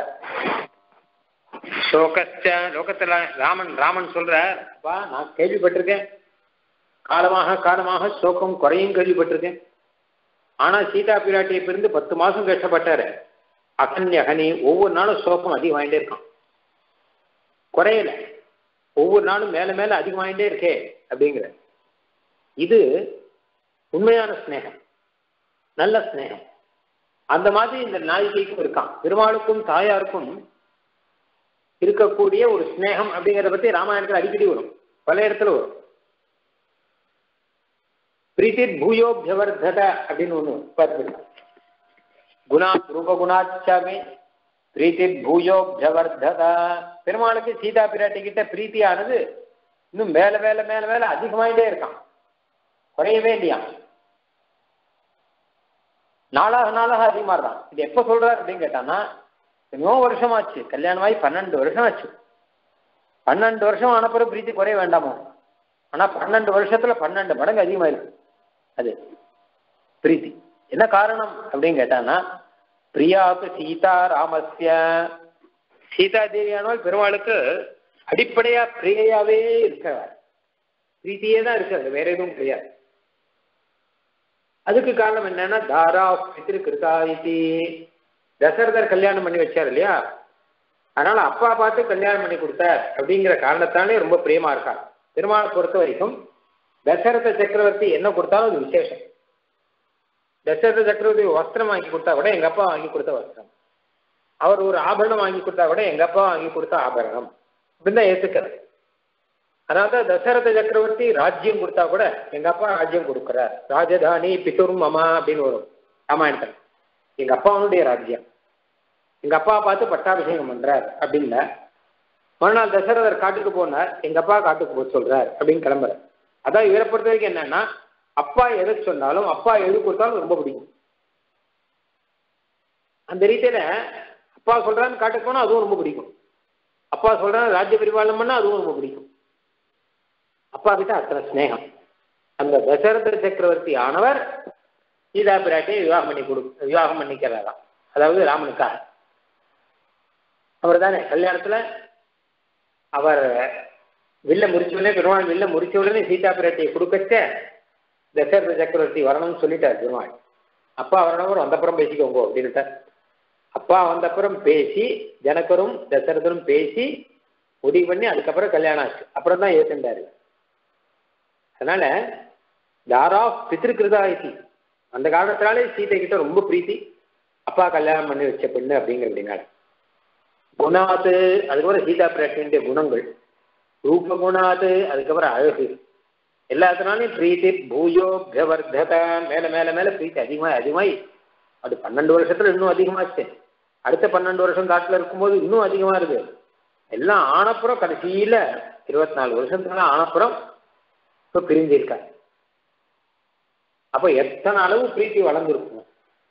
A: லோகத்துல ராமன் சொல்ற, நான் கேள்விப்பட்டிருக்கேன், காலமாக சோகம் குறையும் கேள்விப்பட்டிருக்கேன். ஆனா சீதா பிராட்டியை பிரிந்து 10 மாசம் கஷ்டப்பட்டாரு. அகன்யகனி ஒவ்வொரு நாளும் சோகம் அதிகமாயிட்டே இருக்கான், குறையல. ஒவ்வொரு நாளும் மேல மேல அதிகமாயிட்டே இருக்கே அப்படிங்கிற. இது உண்மையான ஸ்நேகம், நல்ல ஸ்நேகம். அந்த மாதிரி இந்த நாயகிக்கும் இருக்கான். பெருமாளுக்கும் தாயாருக்கும் இருக்கக்கூடிய ஒரு ஸ்நேகம் அப்படிங்கிறத பத்தி ராமாயணத்தில் அடிக்கடி வரும், பல இடத்துல வரும். பிரீத்திர் பூயோபியவர்தத அப்படின்னு ஒண்ணு பார்த்து, குணா ரூபகுணாச்சாமே பிரீத்திர் பூயோபியவர்தத. பெருமாளுக்கு சீதா பிராட்டி கிட்ட பிரீத்தியானது இன்னும் மேல மேல மேல மேல அதிகமாயிட்டே இருக்கான், குறையவே இல்லையா. நாளாக அதிகமா இருக்கான். இது எப்ப சொல்றாரு அப்படின்னு கேட்டான்னா, எவ்வளோ வருஷமாச்சு, கல்யாணமாகி 12 வருஷம் ஆச்சு. 12 வருஷம் ஆனப்புறம் பிரீத்தி குறைய வேண்டாமோ? ஆனா 12 வருஷத்துல 12 மடங்கு அதிகமாயிருக்கு அது பிரீத்தி. என்ன காரணம் அப்படின்னு கேட்டான்னா, பிரியாக்கு சீதா ராமஸ்ய, சீதா தேவியானவள் பெருமாளுக்கு அடிப்படையா பிரியையாவே இருக்கிறார். பிரீத்தியே தான் இருக்கிறது, வேற எதுவும் கிடையாது. அதுக்கு காரணம் என்னன்னா, தாரா பித்ருகிருதா இதி. தசரதர் கல்யாணம் பண்ணி வச்சார் இல்லையா, அதனால அப்பா பார்த்து கல்யாணம் பண்ணி கொடுத்தார் அப்படிங்கிற காரணத்தாலே ரொம்ப பிரியமா இருக்கார். பெருமாளை பொறுத்த வரைக்கும் தசரத சக்கரவர்த்தி என்ன கொடுத்தாலும் அது விசேஷம். தசரத சக்கரவர்த்தி வஸ்திரம் வாங்கி கொடுத்தா கூட எங்க அப்பா வாங்கி கொடுத்த வஸ்திரம், அவர் ஒரு ஆபரணம் வாங்கி கொடுத்தா கூட எங்க அப்பா வாங்கி கொடுத்த ஆபரணம் அப்படின்னு தான் ஏத்துக்கிறது. அதாவது தசரத சக்கரவர்த்தி ராஜ்யம் கொடுத்தா கூட எங்க அப்பா ராஜ்யம் கொடுக்கிறார், ராஜதானி பிதுர் மமா அப்படின்னு வரும் ராமாயணத்தில். எங்க அப்பாவுடைய ராஜ்யம், எங்க அப்பா பார்த்து பட்டாபிஷேகம் பண்றார் அப்படின்ல. மறுநாள் தசரதர் காட்டுக்கு போனார், எங்க அப்பா காட்டுக்கு போக சொல்றார் அப்படின்னு கிளம்புறார். அதான் இவரை பொறுத்த வரைக்கும் என்னன்னா, அப்பா எதை சொன்னாலும், அப்பா எது கொடுத்தாலும் ரொம்ப பிடிக்கும். அந்த ரீதியில அப்பா சொல்றான்னு காட்டுக்கு போனா அதுவும் ரொம்ப பிடிக்கும், அப்பா சொல்றான்னு ராஜ்ய பரிபாலனம் பண்ணா அதுவும் ரொம்ப பிடிக்கும். அப்பா கிட்ட அத்தனை ஸ்நேகம். அந்த தசரத சக்கரவர்த்தி ஆனவர் சீதா பிராட்டியை விவாகம் பண்ணிக்கிறாராம். அதாவது ராமனுக்காக. அவர் தானே கல்யாணத்துல அவர் வில்ல முறிச்ச உடனே, பெருமாள் வில்ல முறிச்ச உடனே சீதா பிராட்டியை கொடுக்கச்ச தசரத சக்கரவர்த்தி வரணும்னு சொல்லிட்டார் பெருமாள். அப்பா வரணும், வந்தப்புறம் பேசிக்கோங்க அப்படின்னுட்டார். அப்பா வந்தப்புறம் பேசி ஜனகரும் தசரதரும் பேசி முடிவு பண்ணி அதுக்கப்புறம் கல்யாணம் ஆச்சு. அப்புறம் தான் ஏத்துண்டாரு. அதனால தாரா பித்ருகிருதா இதி, அந்த காலத்தினாலே சீதை கிட்ட ரொம்ப பிரீத்தி, அப்பா கல்யாணம் பண்ணி வச்ச பெண்ணு அப்படிங்கிறதுனால. குணாத்து, அதுக்கப்புறம் சீதா பிராட்டியுடைய குணங்கள், ரூப குணாத்து, அதுக்கப்புறம் அழகு, எல்லாத்தினாலையும் பிரீத்தி பூயோபியவர்தத, மேல மேல மேல பிரீத்தி அதிகமாய் அது 12 வருஷத்துல இன்னும் அதிகமாச்சு. அடுத்த 12 வருஷம் காட்டுல இருக்கும்போது இன்னும் அதிகமா இருக்கு. எல்லாம் ஆனப்புறம் கடைசியில 24 வருஷத்துக்கு ஆனப்புறம் இப்ப பிரிஞ்சிருக்க. அப்ப எத்தனை அளவு பிரீத்தி வளர்ந்துருக்கும்.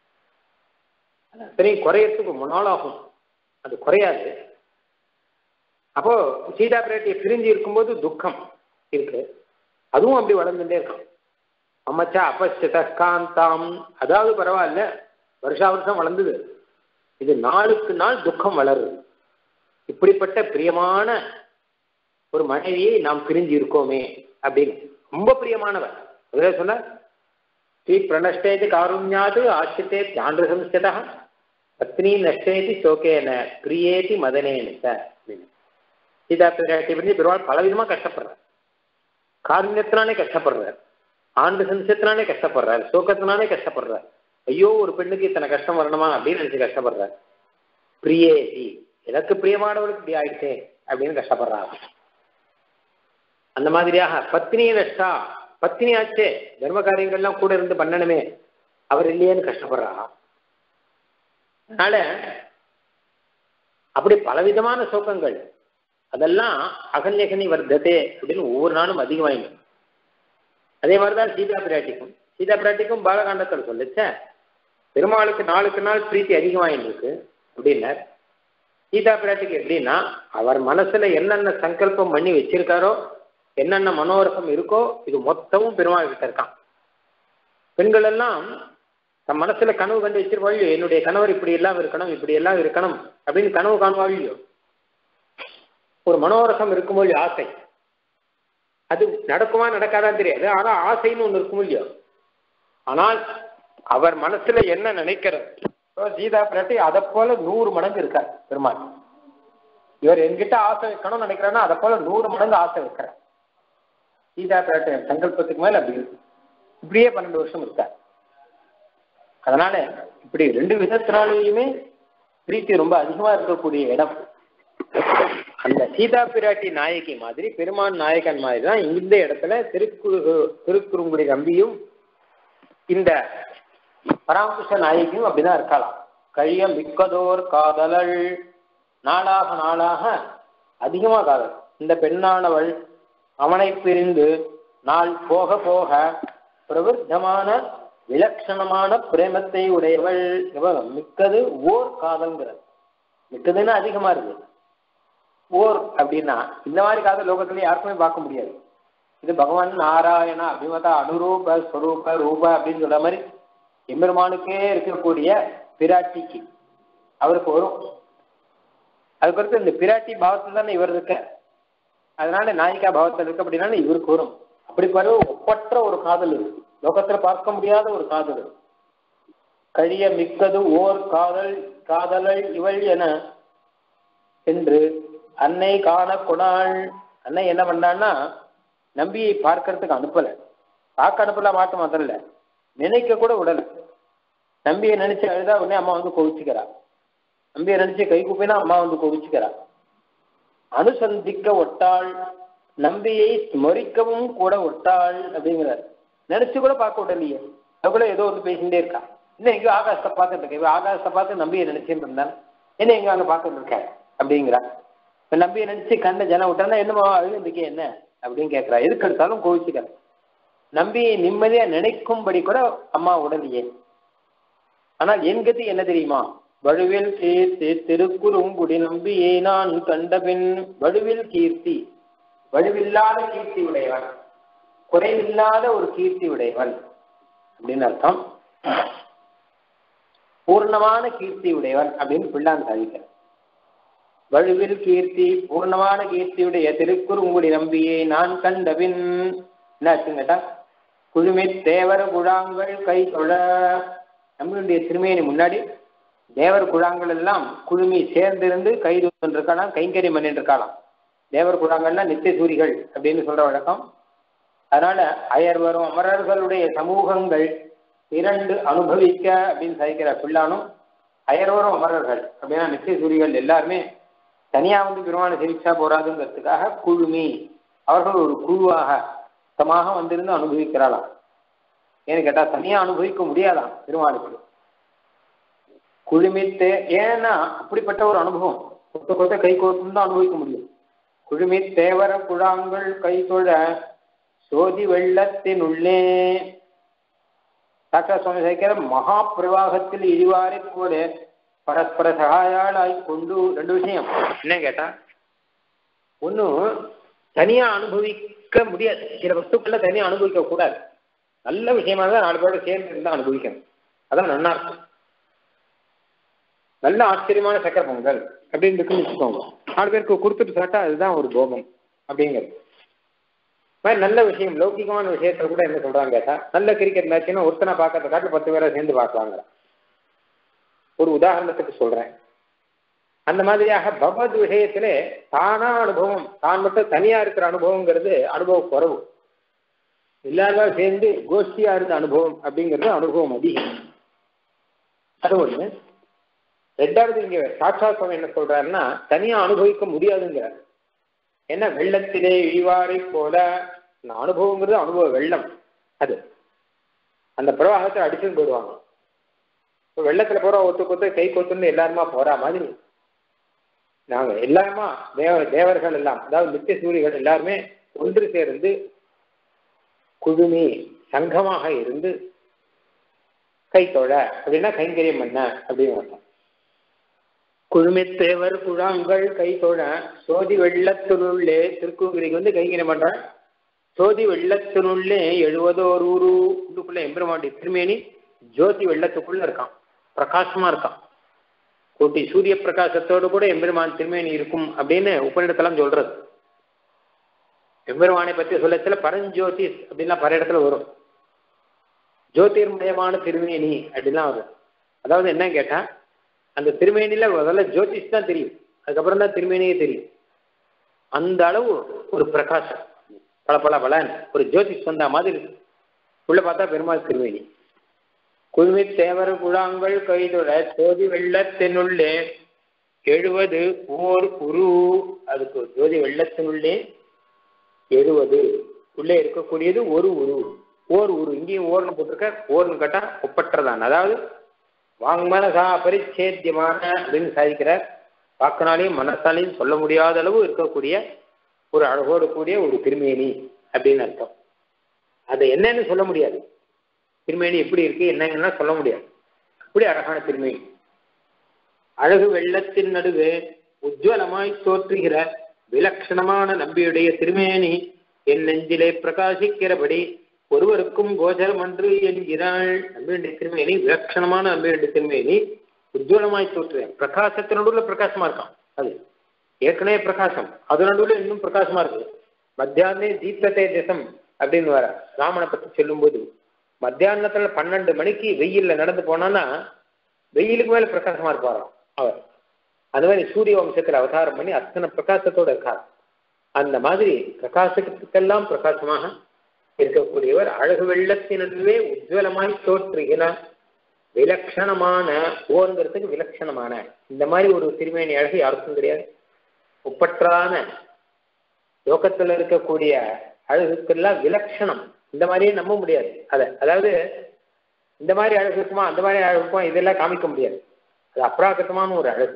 A: சரி, குறையறதுக்கு முன்னாலாகும், அது குறையாது. அப்போ சீதா பிராட்டியை பிரிஞ்சு இருக்கும்போது துக்கம் இருக்கு, அதுவும் அப்படி வளர்ந்துட்டே இருக்கும். அம்மச்சா அப்பஸ்தாம், அதாவது பரவாயில்ல, வருஷா வருஷம் வளர்ந்தது. இது நாளுக்கு நாள் துக்கம் வளருது. இப்படிப்பட்ட பிரியமான ஒரு மனைவியை நாம் பிரிஞ்சு இருக்கோமே அப்படின்னு ரொம்ப பிரியமானவர். அதுவே சொன்ன ஸ்ரீ பிரணஷ்டேதி காருண்யாது ஆசிரித்தே தியான்ற சம்ஸ்கிருதா பத்னி நஷ்டேதி சோகேன பிரியேதி மதனேன அப்படின்னு. சீதா பிராட்டி பிரிஞ்சு பெருமாள் பலவிதமா கஷ்டப்படுறார். காருண்யத்தினாலே கஷ்டப்படுறார், ஆண்டு சம்சத்தினாலே கஷ்டப்படுறார், சோகத்தினாலே கஷ்டப்படுறார். ஐயோ, ஒரு பெண்ணுக்கு இத்தனை கஷ்டம் வரணுமா அப்படின்னு நினைச்சு கஷ்டப்படுறார். பிரியேதி, எனக்கு பிரியமானவருக்கு இப்படி ஆயிடுச்சே அப்படின்னு கஷ்டப்படுறாங்க. அந்த மாதிரியாக பத்னி நஷ்டா, பத்னி ஆச்சே, தர்ம காரியங்கள்லாம் கூட இருந்து பண்ணணுமே, அவர் இல்லையேன்னு கஷ்டப்படுறா. அதனால அப்படி பலவிதமான சோகங்கள், அதெல்லாம் அகன்யகனி வர்த்ததே அப்படின்னு ஒவ்வொரு நாளும் அதிகமாயிடும். அதே மாதிரிதான் சீதா பிராட்டிக்கும். சீதா பிராட்டிக்கும் பாலகாண்டத்தில் சொல்லிச்ச, பெருமாளுக்கு நாளுக்கு நாள் பிரீத்தி அதிகமாயிருக்கு அப்படின்னார். சீதா பிராட்டிக்கு எப்படின்னா அவர் மனசுல என்னென்ன சங்கல்பம் பண்ணி வச்சிருக்காரோ, என்னென்ன மனோரகம் இருக்கோ, இது மொத்தமும் பெருமாள் கிட்ட இருக்கான். பெண்கள் எல்லாம் தன் மனசுல கனவு கண்டு வச்சிருவாள், என்னுடைய கணவர் இப்படி எல்லாம் இருக்கணும், இப்படி எல்லாம் இருக்கணும் அப்படின்னு கனவு காணுவாள்லையோ. ஒரு மனோரகம் இருக்கும்போது ஆசை, அது நடக்குமா நடக்காதான் தெரியாது, ஆனா ஆசைன்னு ஒண்ணு இருக்கும் இல்லையோ. ஆனால் அவர் மனசுல என்ன நினைக்கிறார், சீதா பிராட்டி அதை போல 100 மடங்கு இருக்கார் பெருமாள். இவர் என்கிட்ட ஆசை வைக்கணும்னு நினைக்கிறாருன்னா அதை போல 100 மடங்கு ஆசை வைக்கிறார். சீதா பிராட்டி சங்கல்பத்துக்கு மேல அப்படி இருக்கு. இப்படியே 12 வருஷம் இருக்கார். அதனால இப்படி 2 விதத்தினாலேயுமே பிரீத்தி ரொம்ப அதிகமா இருக்கக்கூடிய இடம். அந்த சீதா பிராட்டி நாயகி மாதிரி பெருமான் நாயகன் மாதிரி தான் இந்த இடத்துல திருக்குறுங்குடி நம்பியும் இந்த பராமகிருஷ்ண நாயகியும் அப்படிதான் இருக்கலாம். கழிய மிக்கதோர் காதலள், நாளாக நாளாக அதிகமா காதல். இந்த பெண்ணானவள் அவனை பிரிந்து நாள் போக போக பிரவருத்தமான விலட்சணமான பிரேமத்தை உடையவள். மிக்கது ஓர் காதல்ங்கிறது. மிக்கதுன்னு அதிகமா இருக்கு. ஓர் அப்படின்னா இந்த மாதிரி காதல் லோகத்துல யாருக்குமே பார்க்க முடியாது. இது பகவான் நாராயணா அபிமதா அனுரூப ஸ்வரூப ரூப அப்படின்னு சொல்ற மாதிரி எம்பெருமானுக்கே இருக்கக்கூடிய பிராட்டிக்கு அவருக்கு வரும். அதுக்கடுத்து இந்த பிராட்டி பாவத்தில் தானே இவர் இருக்க, அதனால நாயிகா பாவத்தில் இருக்க அப்படின்னா இவருக்கு வரும். அப்படி பாரு, ஒப்பற்ற ஒரு காதல் இருக்கு, லோகத்துல பார்க்க முடியாத ஒரு காதல். கழிய மிக்கது ஓர் காதல் காதலள் இவள் என என்று அன்னை காண கொடாள். அன்னை என்ன பண்ணான்னா நம்பியை பார்க்கறதுக்கு அனுப்பல, பார்க்க அனுப்பல மாட்டம் முதல்ல நினைக்க கூட விடல. நம்பியை நினைச்சு அழுதா உடனே அம்மா வந்து கோவிச்சுக்கிறா. நம்பியை நினைச்சு கை கூப்பினா அம்மா வந்து கோவிச்சுக்கிறா. அனுசந்திக்க ஒட்டாள், நம்பியை ஸ்மரிக்கவும் கூட ஒட்டாள் அப்படிங்கிறார். நினைச்சு கூட பார்க்க விடலையே, அதுக்குள்ள ஏதோ வந்து பேசிகிட்டே இருக்கா. இன்னும் எங்கேயோ ஆகாசத்தை பார்த்துட்டு இருக்கேன், இவ ஆகாசத்தை பார்த்து நம்பியை நினைச்சுட்டு இருந்தான், என்ன எங்க அங்க பார்த்துட்டு இருக்கேன் அப்படிங்கிறா. இப்ப நம்பியை நினைச்சு கண்ண ஜனம் விட்டானா என்னமா அழுதுக்கே என்ன அப்படின்னு கேட்கிறா. எதுக்கு எடுத்தாலும் கோவிச்சுக்கிற. நம்பியை நிம்மதியா நினைக்கும்படி கூட அம்மா உடலையே. ஆனால் என் கதி என்ன தெரியுமா, வழுவில் கீர்த்தி திருக்குறுங்குடி நம்பியை நான் கண்டபின். வழுவில் கீர்த்தி, வழுவில்லாத கீர்த்தி உடையவன், குறைவில்லாத ஒரு கீர்த்தி உடையவன் அப்படின்னு அர்த்தம். பூர்ணமான கீர்த்தி உடையவன் அப்படின்னு பிள்ளான் சாதிக்க. வழுவில் கீர்த்தி, பூர்ணமான கீர்த்தியுடைய திருக்குறுங்குடி நம்பியை நான் கண்டபின் என்ன ஆச்சுன்னு கேட்டா, குழுமி தேவர் குழாங்கள் கை தொழ. நம்மளுடைய திருமேனி முன்னாடி தேவர் குழாங்கள் எல்லாம் குழுமி சேர்ந்திருந்து கை இருக்கலாம், கைங்கரியம் பண்ணிட்டு இருக்கலாம். தேவர் குழாங்கள்லாம் நித்திய சூரிகள் அப்படின்னு சொல்ற வழக்கம். அதனால அயர் வரும் அமரர்களுடைய சமூகங்கள் 2 அனுபவிக்க அப்படின்னு சாதிக்கிற பிள்ளானும். அயர் வரும் அமரர்கள் அப்படின்னா நித்திய சூரிகள் எல்லாருமே தனியா வந்து பெருமான சிகிச்சா போறாதுங்கிறதுக்காக குழுமி அவர்கள் ஒரு குழுவாக மொத்தமாக வந்திருந்து அனுபவிக்கிறாளாம். ஏன்னு கேட்டா தனியா அனுபவிக்க முடியாதாம் பெருமாளுக்கு. குழுமித்து, ஏன்னா அப்படிப்பட்ட ஒரு அனுபவம் கொத்த கொத்த கை கோர்த்து தான் அனுபவிக்க முடியும். குழுமி தேவர குழாங்கள் கை தொழ சோதி வெள்ளத்தின் உள்ளே. சாக்கா சுவாமி சேர்க்கிற மகா பிரவாகத்தில் இழிவாரை போல பரஸ்பர சகாயாளாய் கொண்டு. 2 விஷயம் என்ன கேட்டா, ஒன்னும் தனியா அனுபவிக்க முடியாது, சில வஸ்துக்கள்ல தனியா அனுபவிக்க கூடாது. நல்ல விஷயமா தான் 4 பேரோட சேர்ந்து இருந்தா அனுபவிக்கணும், அதான் நல்லா இருக்கும். நல்ல ஆச்சரியமான சக்கர பொங்கல் அப்படின்னு இருக்குன்னு வச்சுக்கோங்க, 4 பேருக்கு கொடுத்துட்டு சாட்டா அதுதான் ஒரு போகம் அப்படிங்கிறது மாதிரி நல்ல விஷயம். லௌகிகமான விஷயத்த கூட என்ன சொல்றாங்க கேட்டா, நல்ல கிரிக்கெட் மேட்ச்னா ஒருத்தனை பார்க்கறத காட்டு 10 பேரை சேர்ந்து பார்க்கலாங்க. ஒரு உதாரணத்துக்கு சொல்றேன். அந்த மாதிரியாக பகவத் விஷயத்திலே தானா அனுபவம், தான் மட்டும் தனியா இருக்கிற அனுபவங்கிறது அனுபவ குறைவு. எல்லாரும் சேர்ந்து கோஷ்டியா இருந்த அனுபவம் அப்படிங்கிறது அனுபவம் அதிகம். அது ஒண்ணு. 2வது, இங்க சாட்சாத் சுவாமி என்ன சொல்றாருன்னா, தனியா அனுபவிக்க முடியாதுங்கிறார். என்ன, வெள்ளத்திலே இழிவாரை போல. அனுபவங்கிறது அனுபவ வெள்ளம், அது அந்த பிரவாகத்தை அடிச்சுன்னு போயிடுவாங்க. வெள்ளத்துல போற ஒத்து கை கொத்துன்னு எல்லாருமா போறா மாதிரி நாங்க எல்லாருமா தேவர்கள் எல்லாம், அதாவது நித்திய சூரிகள் எல்லாருமே ஒன்று சேர்ந்து குழுமி சங்கமாக இருந்து கை தொழ அப்படின்னா கைங்கரியம் பண்ண அப்படின்னு அர்த்தம். குழுமித்தேவர் குழாங்கள் கை தொழ சோதி வெள்ளத்தினுள்ளே திருக்குங்கிரிக்கு வந்து கைங்கரியம் பண்றான். சோதி வெள்ளத்தினுள்ளே 70 ஊருக்குள்ள எம்பெருமானுடைய திருமேனி ஜோதி வெள்ளத்துக்குள்ள இருக்கான், பிரகாசமா இருக்கான். கோட்டி சூரிய பிரகாசத்தோடு கூட எம்பெருமான் திருமேனி இருக்கும் அப்படின்னு உபநிடத்தெல்லாம் சொல்றது. எம்பெருமானை பற்றி சொல்லத்துல பரஞ்சோதி அப்படின்லாம் பல இடத்துல வரும். ஜோதிர்மயமான திருமேனி அப்படின்லாம் வரும். அதாவது என்ன கேட்டா, அந்த திருமேனியில முதல்ல ஜோதிஷ் தான் தெரியும், அதுக்கப்புறம் தான் திருமேனியே தெரியும். அந்த அளவு ஒரு பிரகாசம், பல பல பலன் ஒரு ஜோதிஷ் வந்த மாதிரி இருக்கு. உள்ள பார்த்தா பெருமாள் திருமேனி. குழுமி தேவர் குழாங்கள் கைதொட ஜோதி வெள்ளத்தினுள்ளே 70 ஓர் உரு. அதுக்கு ஜோதி வெள்ளத்தினுள்ளே 70 உள்ளே இருக்கக்கூடியது ஒரு உரு. ஓர் உரு, இங்கேயும் ஓர்னு போட்டிருக்க. ஓர்னு கேட்டா ஒப்பற்றதான், அதாவது வாங்மனசா பரிச்சேத்தியமான அப்படின்னு சாதிக்கிறார். வாக்கினாலையும் மனசாலையும் சொல்ல முடியாத அளவு இருக்கக்கூடிய ஒரு அழகோடு கூடிய ஒரு திருமேனி அப்படின்னு அர்த்தம். அதை என்னன்னு சொல்ல முடியாது, திருமேனி எப்படி இருக்கு என்னங்கன்னா சொல்ல முடியாது. அப்படி அழகான திருமேனி. அழகு வெள்ளத்தின் நடுவே உஜ்வலமாய் தோற்றுகிற விலட்சணமான நம்பியுடைய திருமேனி என் நெஞ்சிலே பிரகாசிக்கிறபடி ஒருவருக்கும் கோச்சரம் அன்று என்கிறாள். நம்பியுடைய திருமேனி விலட்சணமான நம்பியுடைய திருமேனி உஜ்வலமாய் தோற்றுவேன். பிரகாசத்தினோடு பிரகாசமா இருக்கான். அது ஏற்கனவே பிரகாசம், அது நடுவில் இன்னும் பிரகாசமா இருக்கு. மத்தியானே தீப்தத்தை தேசம் அப்படின்னு வர ராமனை பற்றி சொல்லும் போது, மத்தியானத்துல 12 மணிக்கு வெயில்ல நடந்து போனான்னா வெயிலுக்கு மேல பிரகாசமா இருப்பாராம் அவர். அது மாதிரி சூரிய வம்சத்துல அவதாரம் பண்ணி அத்தனை பிரகாசத்தோட இருக்கார். அந்த மாதிரி பிரகாசத்துக்கெல்லாம் பிரகாசமாக இருக்கக்கூடியவர். அழகு வெள்ளத்தினே உஜ்வலமாய் தோற்றுகிறார். விலட்சணமான ஓங்கிறதுக்கு விலட்சணமான இந்த மாதிரி ஒரு திருமேனி அழகு யாருக்கும் கிடையாது. ஒப்பற்றான லோகத்துல இருக்கக்கூடிய அழகுக்கெல்லாம் விலட்சணம், இந்த மாதிரியே நம்ப முடியாது. அதாவது இந்த மாதிரி அழகு இருக்குமா அந்த மாதிரி அழகு இருக்குமா இதெல்லாம் காமிக்க முடியாது. அது அப்ராகத்தமான ஒரு அழகு.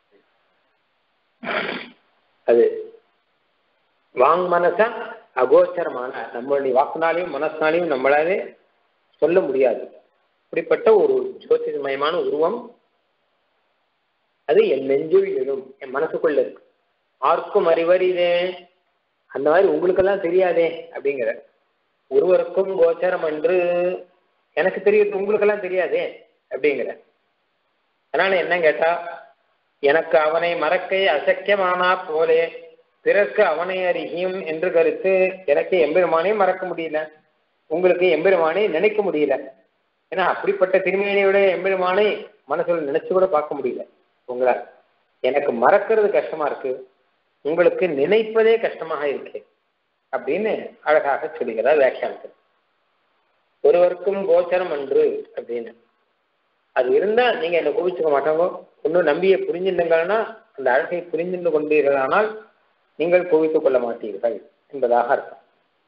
A: அது வாங் மனசா அகோச்சரமான, நம்மளுடைய வாக்குனாலையும் மனசினாலையும் நம்மளாலே சொல்ல முடியாது. இப்படிப்பட்ட ஒரு ஜோதிஷமயமான உருவம் அது என் நெஞ்சுள் எழும், என் மனசுக்குள்ள இருக்கு. ஆர்க்கும் அறிவறிதே, அந்த மாதிரி உங்களுக்கெல்லாம் தெரியாதே அப்படிங்கிற. ஒருவருக்கும் கோச்சரம் என்று எனக்கு தெரியுது, உங்களுக்கெல்லாம் தெரியாதே அப்படிங்கிற. அதனால என்ன கேட்டா, எனக்கு அவனை மறக்க அசக்கியமானா போலே பிறர்க்கு அவனை அறியும் என்று கருத்து. எனக்கு எம்பெருமானே மறக்க முடியல, உங்களுக்கு எம்பெருமானே நினைக்க முடியல. ஏன்னா அப்படிப்பட்ட திருமேனியோட எம்பெருமானை மனசுல நினைச்சு கூட பார்க்க முடியல உங்களால். எனக்கு மறக்கிறது கஷ்டமா இருக்கு, உங்களுக்கு நினைப்பதே கஷ்டமாக இருக்கு அப்படின்னு அழகாக சொல்லுகிறார் வியாக்கியானத்தில். ஒருவருக்கும் கோச்சரம் அன்று அப்படின்னு அது இருந்தா நீங்க என்ன கோபிச்சுக்க மாட்டாங்க. ஒன்னும் நம்பியை புரிஞ்சிருந்தீங்கன்னா, அந்த அழகை புரிந்து கொண்டீர்களானால் நீங்கள் கோபித்துக் கொள்ள மாட்டீர்கள் என்பதாக அர்த்தம்.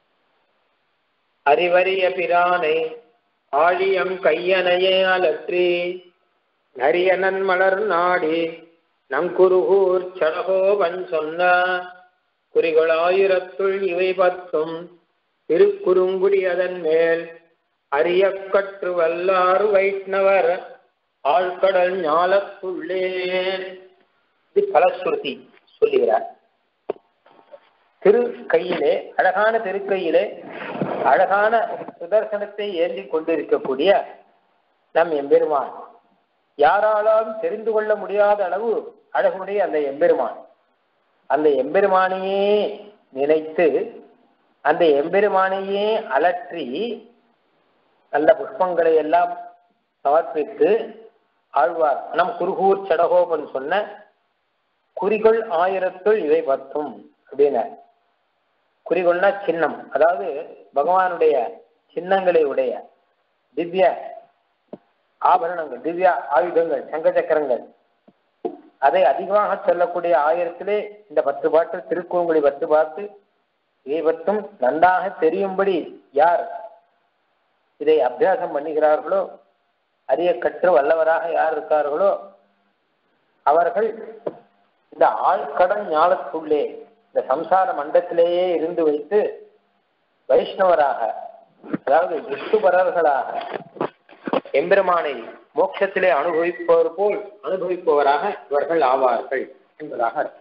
A: அறிவறிய பிரானை ஆழியம் கையனையே அலற்றி நரியனன் மலர் நாடி நங்குருகூர் சடகோவன் சொன்ன குறிகள் 1000 இவை 10 திருக்குறுங்குடி அதன் மேல் அரிய கற்று வல்லாறு வைஷ்ணவர் ஆழ்கடல் ஞாலத்துள்ளே. இது பலஸ்ருதி சொல்லுகிறார். திருக்கையிலே, அழகான திருக்கையிலே அழகான சுதர்சனத்தை ஏந்தி கொண்டிருக்கக்கூடிய நம் எம்பெருமான், யாராலும் தெரிந்து கொள்ள முடியாத அளவு அழகுடைய அந்த எம்பெருமான், அந்த எம்பெருமானையே நினைத்து அந்த எம்பெருமானையே அலற்றி நல்ல புஷ்பங்களை எல்லாம் சமர்ப்பித்து ஆழ்வார் நம் குருகூர் சடகோபன் சொன்ன குறிகள் 1000 இவை 10 அப்படின்னா, குறிகொள்னா சின்னம், அதாவது பகவானுடைய சின்னங்களை உடைய திவ்ய ஆபரணங்கள், திவ்ய ஆயுதங்கள், சங்க சக்கரங்கள், அதை அதிகமாக சொல்லக்கூடிய 1000 இந்த 10 பாட்டு திருக்குறுங்குடி 10 பாட்டு இவை 10 நன்றாக தெரியும்படி யார் இதை அபியாசம் பண்ணுகிறார்களோ, அரிய கற்று வல்லவராக யார் இருக்கார்களோ அவர்கள் இந்த ஆழ்கடல் ஞாலத்துள்ளே, இந்த சம்சார மண்டத்திலேயே இருந்து வைத்து வைஷ்ணவராக, அதாவது விஷ்ணுபரர்களாக எம்பெருமானை மோட்சத்திலே அனுபவிப்பவர் போல் அனுபவிப்பவராக இவர்கள் ஆவார்கள் என்பதாக அர்த்தம்.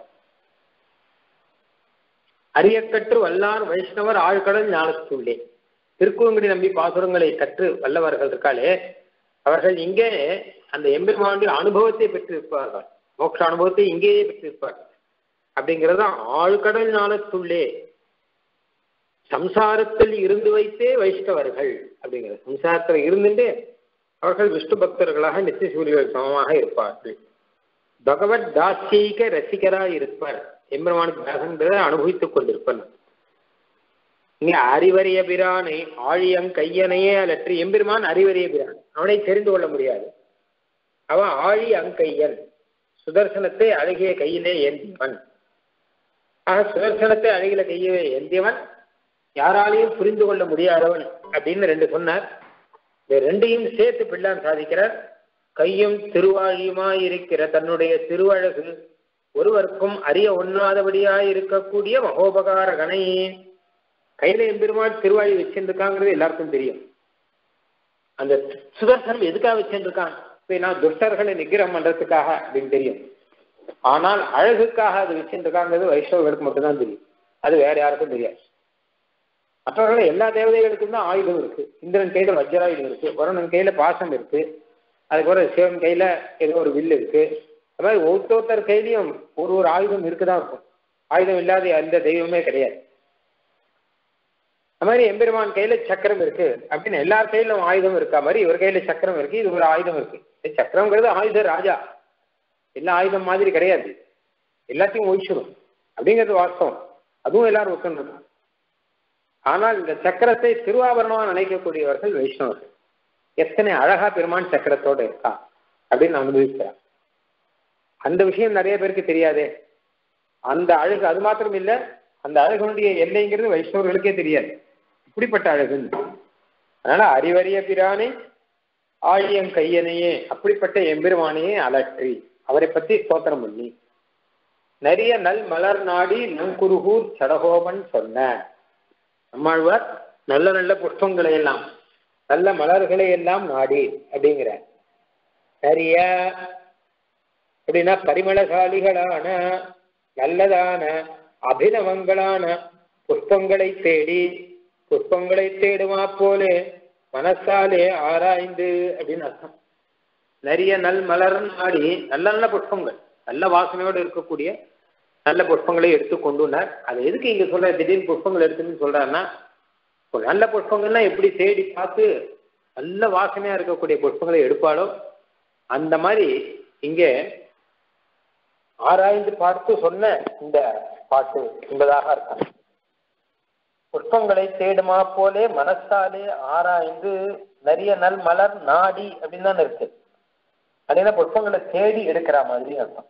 A: அரியக்கற்று வல்லார் வைஷ்ணவர் ஆழ்கடல் ஞானத்துள்ளே. திருக்குறுங்குடி நம்பி பாசுரங்களை கற்று வல்லவர்கள் இருக்காளே, அவர்கள் இங்கே அந்த எம்பெருமானுடைய அனுபவத்தை பெற்றிருப்பார்கள், மோட்ச அனுபவத்தை இங்கேயே பெற்றிருப்பார்கள். அப்படிங்கிறது ஆழ்கடல் ஞானத்துள்ளே சம்சாரத்தில் இருந்து வைத்தே வைஷ்ணவர்கள் அப்படிங்கிறது. சம்சாரத்தில் இருந்துட்டே அவர்கள் விஷ்ணு பக்தர்களாக நித்திய சூரியர்கள் சமமாக இருப்பார்கள். பகவத் தாசியக ரசிகராய் இருப்பார், எம்பெருமானுக்கு தாசன்றதை அனுபவித்துக் கொண்டிருப்பார். இங்க அறிவறிய பிரானை ஆழியங் கையனையே அலற்றி. எம்பெருமான் அறிவறிய பிரான், அவனை தெரிந்து கொள்ள முடியாது. அவன் ஆழி அங்கையன், சுதர்சனத்தை அழகிய கையிலே ஏந்தியவன். ஆக சுதர்சனத்தை அழகிய கையிலே ஏந்தியவன், யாராலையும் புரிந்து கொள்ள முடியாதவன் அப்படின்னு ரெண்டு சொன்னார். இந்த ரெண்டையும் சேர்த்து பிள்ளான் சாதிக்கிறார். கையும் திருவாழியுமாய் இருக்கிற தன்னுடைய திருவழகு ஒருவருக்கும் அறிய ஒண்ணாதபடியாய் இருக்கக்கூடிய மகோபகார கணை. கையில எம்பெருமான் திருவாழி வச்சிருக்காங்கிறது எல்லாருக்கும் தெரியும். அந்த சுதர்சனம் எதுக்காக வச்சிருக்கான்? நான் துஷ்டர்களை நிகிரம் பண்றதுக்காக அப்படின்னு தெரியும். ஆனால் அழகுக்காக அது வச்சிருக்காங்கிறது வைஷ்ணவர்களுக்கு மட்டும்தான் தெரியும், அது வேற யாருக்கும் தெரியாது. மற்றவர்கள் எல்லா தேவதைகளுக்கும் தான் ஆயுதம் இருக்கு. இந்திரன் கையில வஜ்ராயுதம் இருக்கு, வருணன் கையில பாசம் இருக்கு, அதுக்கப்புறம் சிவன் கையில ஏதோ ஒரு வில் இருக்கு. அது மாதிரி ஒவ்வொருத்தர் கையிலையும் ஒரு ஒரு ஆயுதம் இருக்குதான் இருக்கும். ஆயுதம் இல்லாத எந்த தெய்வமே கிடையாது. அது மாதிரி எம்பெருமான் கையில சக்கரம் இருக்கு அப்படின்னு எல்லார் கையிலும் ஆயுதம் இருக்கா மாதிரி இவர் கையில சக்கரம் இருக்கு, இது ஒரு ஆயுதம் இருக்கு. சக்கரம்ங்கிறது ஆயுத ராஜா, எல்லா ஆயுதம் மாதிரி கிடையாது, எல்லாத்தையும் ஒழிச்சிடும் அப்படிங்கிறது வாஸ்தவம். அதுவும் எல்லாரும் ஒத்துன்னு. ஆனால் இந்த சக்கரத்தை திருவாபரணமா நினைக்கக்கூடியவர்கள் வைஷ்ணவர்கள். எத்தனை அழகா பெருமான் சக்கரத்தோடு இருக்கா அப்படின்னு அனுபவிக்கிறார். அந்த விஷயம் நிறைய பேருக்கு தெரியாதே. அந்த அழகு அது மாத்திரம் இல்லை, அந்த அழகுடைய எல்லைங்கிறது வைஷ்ணவர்களுக்கே தெரியாது, இப்படிப்பட்ட அழகுன்னு. அதனால அறிவறிய பிரானை ஆழியங் கையனையே, அப்படிப்பட்ட எம்பெருமானையே அலற்றி அவரை பத்தி ஸ்தோத்திரம் பண்ணி நிறைய நல் மலர் நாடி நங்குருகூர் சடகோபன் சொன்ன. நம்மாழ்வார் நல்ல நல்ல புஷ்பங்களை எல்லாம் நல்ல மலர்களை எல்லாம் நாடி அப்படிங்கிற. நிறைய அப்படின்னா பரிமளசாலிகளான நல்லதான அபிநவங்களான புஷ்பங்களை தேடி, புஷ்பங்களை தேடுமா போலே மனசாலே ஆராய்ந்து அப்படின்னு அர்த்தம். நிறைய நல் மலர் நாடி நல்ல நல்ல புஷ்பங்கள், நல்ல வாசனையோடு இருக்கக்கூடிய நல்ல புஷ்பங்களை எடுத்து கொண்டுனார். அது எதுக்கு இங்க சொல்ற திடீர்னு புஷ்பங்கள் எடுத்துன்னு சொல்றாருன்னா, நல்ல புஷ்பங்கள்னா எப்படி தேடி பார்த்து நல்ல வாசனையா இருக்கக்கூடிய புஷ்பங்களை எடுப்பாளோ அந்த மாதிரி இங்கே ஆராய்ந்து பார்த்து சொன்ன இந்த பாட்டு என்பதாக அர்த்தம். புஷ்பங்களை தேடுமா போலே மனசாலே ஆராய்ந்து நிறைய நல் மலர் நாடி அப்படின்னு தான் இருக்கு. அப்படின்னா புஷ்பங்களை தேடி எடுக்கிற மாதிரி அர்த்தம்.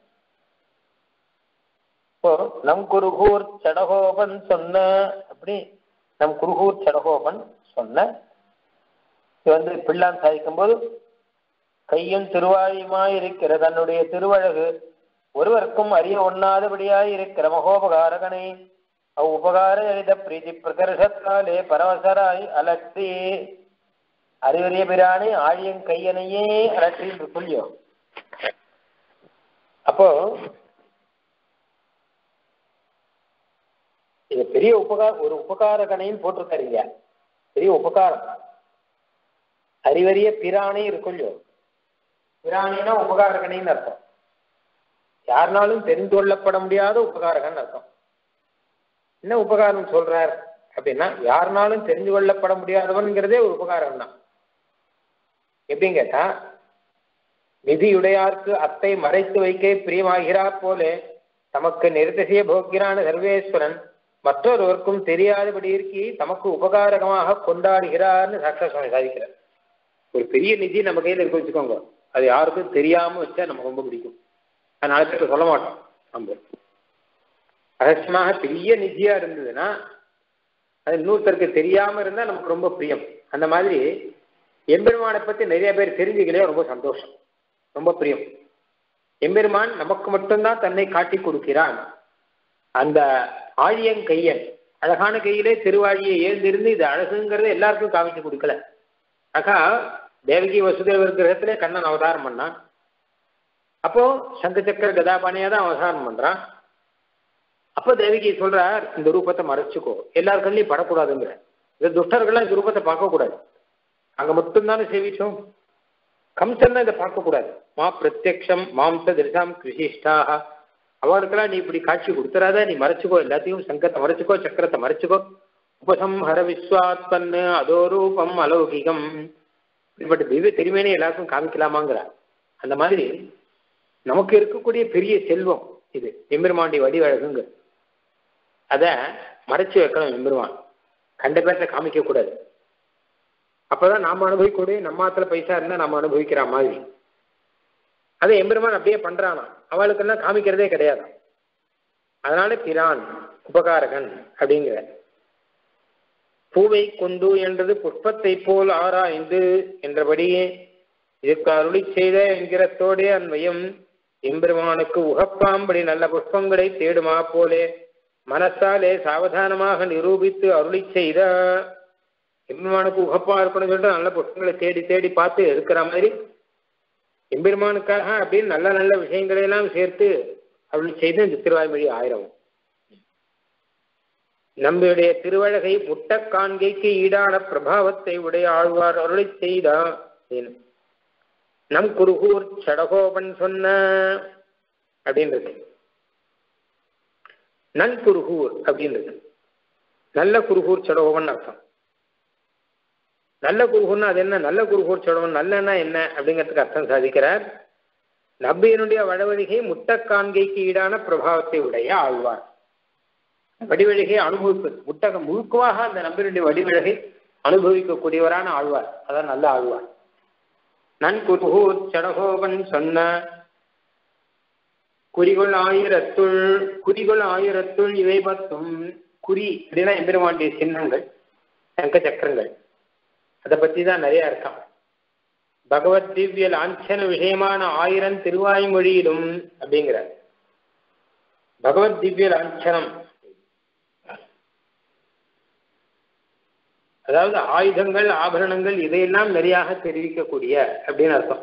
A: இப்போ நம் குருகூர் சடகோபன் சொன்ன, அப்படி நம் குருகூர் சடகோபன் சொன்ன இது பிள்ளான் சாதிக்கும் போது கையும் திருவாயுமாய் இருக்கிற தன்னுடைய திருவழகு ஒருவருக்கும் அறிய ஒண்ணாதபடியாய் இருக்கிற மகோபகாரகனை அவ் உபகார எளித பிரீதி பிரகர்ஷத்தாலே பரவசராய் அலற்றி. அறிவறிய பிரானை ஆழியன் கையனையே அலற்றி என்று சொல்லியோ. அப்போ இது பெரிய ஒரு உபகாரகனையும் போட்டிருக்காருங்க, பெரிய உபகாரம். அறிவறிய பிரானை இருக்குள்ளோ, பிராணினா உபகாரகனைன்னு அர்த்தம். யாருனாலும் தெரிந்து கொள்ளப்பட முடியாத உபகாரகன் அர்த்தம். என்ன உபகாரம் சொல்றார் அப்படின்னா, யாருனாலும் தெரிந்து கொள்ளப்பட முடியாதவன்கிறதே ஒரு உபகாரம் தான். எப்படின்னு கேட்டா, விதியுடையார்க்கு அத்தை மறைத்து வைக்க பிரியமாகிறார் போல தமக்கு நிறுத்திய போக்கிறான சர்வேஸ்வரன் மற்றொருவருக்கும் தெரியாதபடி இருக்கி தமக்கு உபகாரகமாக கொண்டாடுகிறார்னு சாட்சா சுவாமி சாதிக்கிறார். ஒரு பெரிய நிதி நம்ம கையில் இருக்க வச்சுக்கோங்க, அது யாருக்கும் தெரியாம வச்சா நமக்கு ரொம்ப பிடிக்கும். அது நாலு பேருக்கு சொல்ல மாட்டோம். நம்ம ரகசியமாக பெரிய நிதியா இருந்ததுன்னா அது இன்னொருத்தருக்கு தெரியாம இருந்தா நமக்கு ரொம்ப பிரியம். அந்த மாதிரி எம்பெருமானை பத்தி நிறைய பேர் தெரிஞ்சுக்கலையே ரொம்ப சந்தோஷம், ரொம்ப பிரியம். எம்பெருமான் நமக்கு மட்டும்தான் தன்னை காட்டி கொடுக்கிறான். அந்த ஆழியன் கையன் அழகான கையிலே திருவாழியை ஏழ்ந்திருந்து இது அழகுங்கிறத எல்லாருக்கும் காமிச்சு கொடுக்கல. ஆகா தேவகி வசுதேவர் கிரகத்திலே கண்ணன் அவதாரம் பண்ணான். அப்போ சங்க சக்கர கதாபாணியா தான் அவதாரம் பண்றான். அப்போ தேவகி சொல்றார், இந்த ரூபத்தை மறைச்சுக்கோ, எல்லார் கண்ணிலையும் படக்கூடாதுங்கிற. இந்த துஷ்டர்கள்லாம் இந்த ரூபத்தை பார்க்கக்கூடாது, அங்க மட்டும்தானே சேவிச்சோம். கம்சன் இதை பார்க்கக்கூடாது. மா பிரத்யக்ஷம் மாம்ச திருஷாம் கிருஷிஷ்டாக, அவளுக்கெல்லாம் நீ இப்படி காட்சி கொடுத்துறாத, நீ மறைச்சுக்கோ, எல்லாத்தையும் சங்கத்தை மறைச்சுக்கோ, சக்கரத்தை மறைச்சுக்கோ. உபசம்ஹர விஸ்வாத்பன்னு அதோ ரூபம் அலௌகிகம், இப்படி திவ்ய திருமேனி எல்லாருக்கும் காமிக்கலாமாங்கிறார். அந்த மாதிரி நமக்கு இருக்கக்கூடிய பெரிய செல்வம் இது எம்பெருமாண்டி வடிவழகுங்க. அதை மறைச்சு வைக்கணும் எம்பெருமான், கண்ட பேர்த்த காமிக்க கூடாது. அப்பதான் நாம அனுபவிக்கூடிய, நம்ம ஆத்துல பைசா இருந்தா நம்ம அனுபவிக்கிற மாதிரி. அதை எம்பெருமான் அப்படியே பண்றானா, அவளுக்கெல்லாம் காமிக்கிறதே கிடையாது. அதனால பிரான் உபகாரகன் அப்படிங்கிற. பூவை கொண்டு என்றது புஷ்பத்தை போல் ஆராய்ந்து என்றபடியே இதுக்கு அருளி செய்த என்கிறத்தோடைய அன்வயம் எம்பெருமானுக்கு உகப்பாம்படி நல்ல புஷ்பங்களை தேடுமா போலே மனசாலே சாவதானமாக நிரூபித்து அருளி செய்த. எம்பெருமானுக்கு உகப்பா இருக்கணும்னு சொல்லிட்டு நல்ல புஷ்பங்களை தேடி தேடி பார்த்து இருக்கிற மாதிரி எம்பெருமானுக்காக அப்படின்னு நல்ல நல்ல விஷயங்களை எல்லாம் சேர்த்து அருளி செய்து இந்த திருவாய்மொழி 1000. நம்முடைய திருவழகை முட்ட காண்கைக்கு ஈடான பிரபாவத்தை உடைய ஆழ்வார் அருளை செய்தா. நம் குருகூர் சடகோபன் சொன்ன அப்படின்றது. நன் குருகூர் அப்படின்றது நல்ல குருகூர் சடகோபன் அர்த்தம். நல்ல குருகூர்னா அது என்ன? நல்ல குருகூர் சடகோபன் நல்லன்னா என்ன அப்படிங்கிறதுக்கு அர்த்தம் சாதிக்கிறார். நம்பியனுடைய வடவழிகை முட்ட காண்கைக்கு ஈடான பிரபாவத்தை உடைய ஆழ்வார். வடிவழகை அனுபவிப்பது, முட்டகம் முழுக்கமாக அந்த நம்பினுடைய வடிவழகை அனுபவிக்கக்கூடியவரான ஆழ்வார், அதான் நல்ல ஆழ்வார். நன் குருகூர் சடகோபன் சொன்ன குறிகொள் ஆயிரத்துள் இவை பத்தும். குறி அப்படின்னா எம்பெருமாண்டிய சின்னங்கள், சங்க சக்கரங்கள், அதை பத்தி தான் நிறைய இருக்கான். பகவத் திவ்ய லாஞ்சன விஷயமான 1000 திருவாய்மொழியிலும் அப்படிங்கிறார். பகவத் திவ்ய லாஞ்சனம் அதாவது ஆயுதங்கள் ஆபரணங்கள் இதையெல்லாம் நிறையாக தெரிவிக்கக்கூடிய அப்படின்னு அர்த்தம்.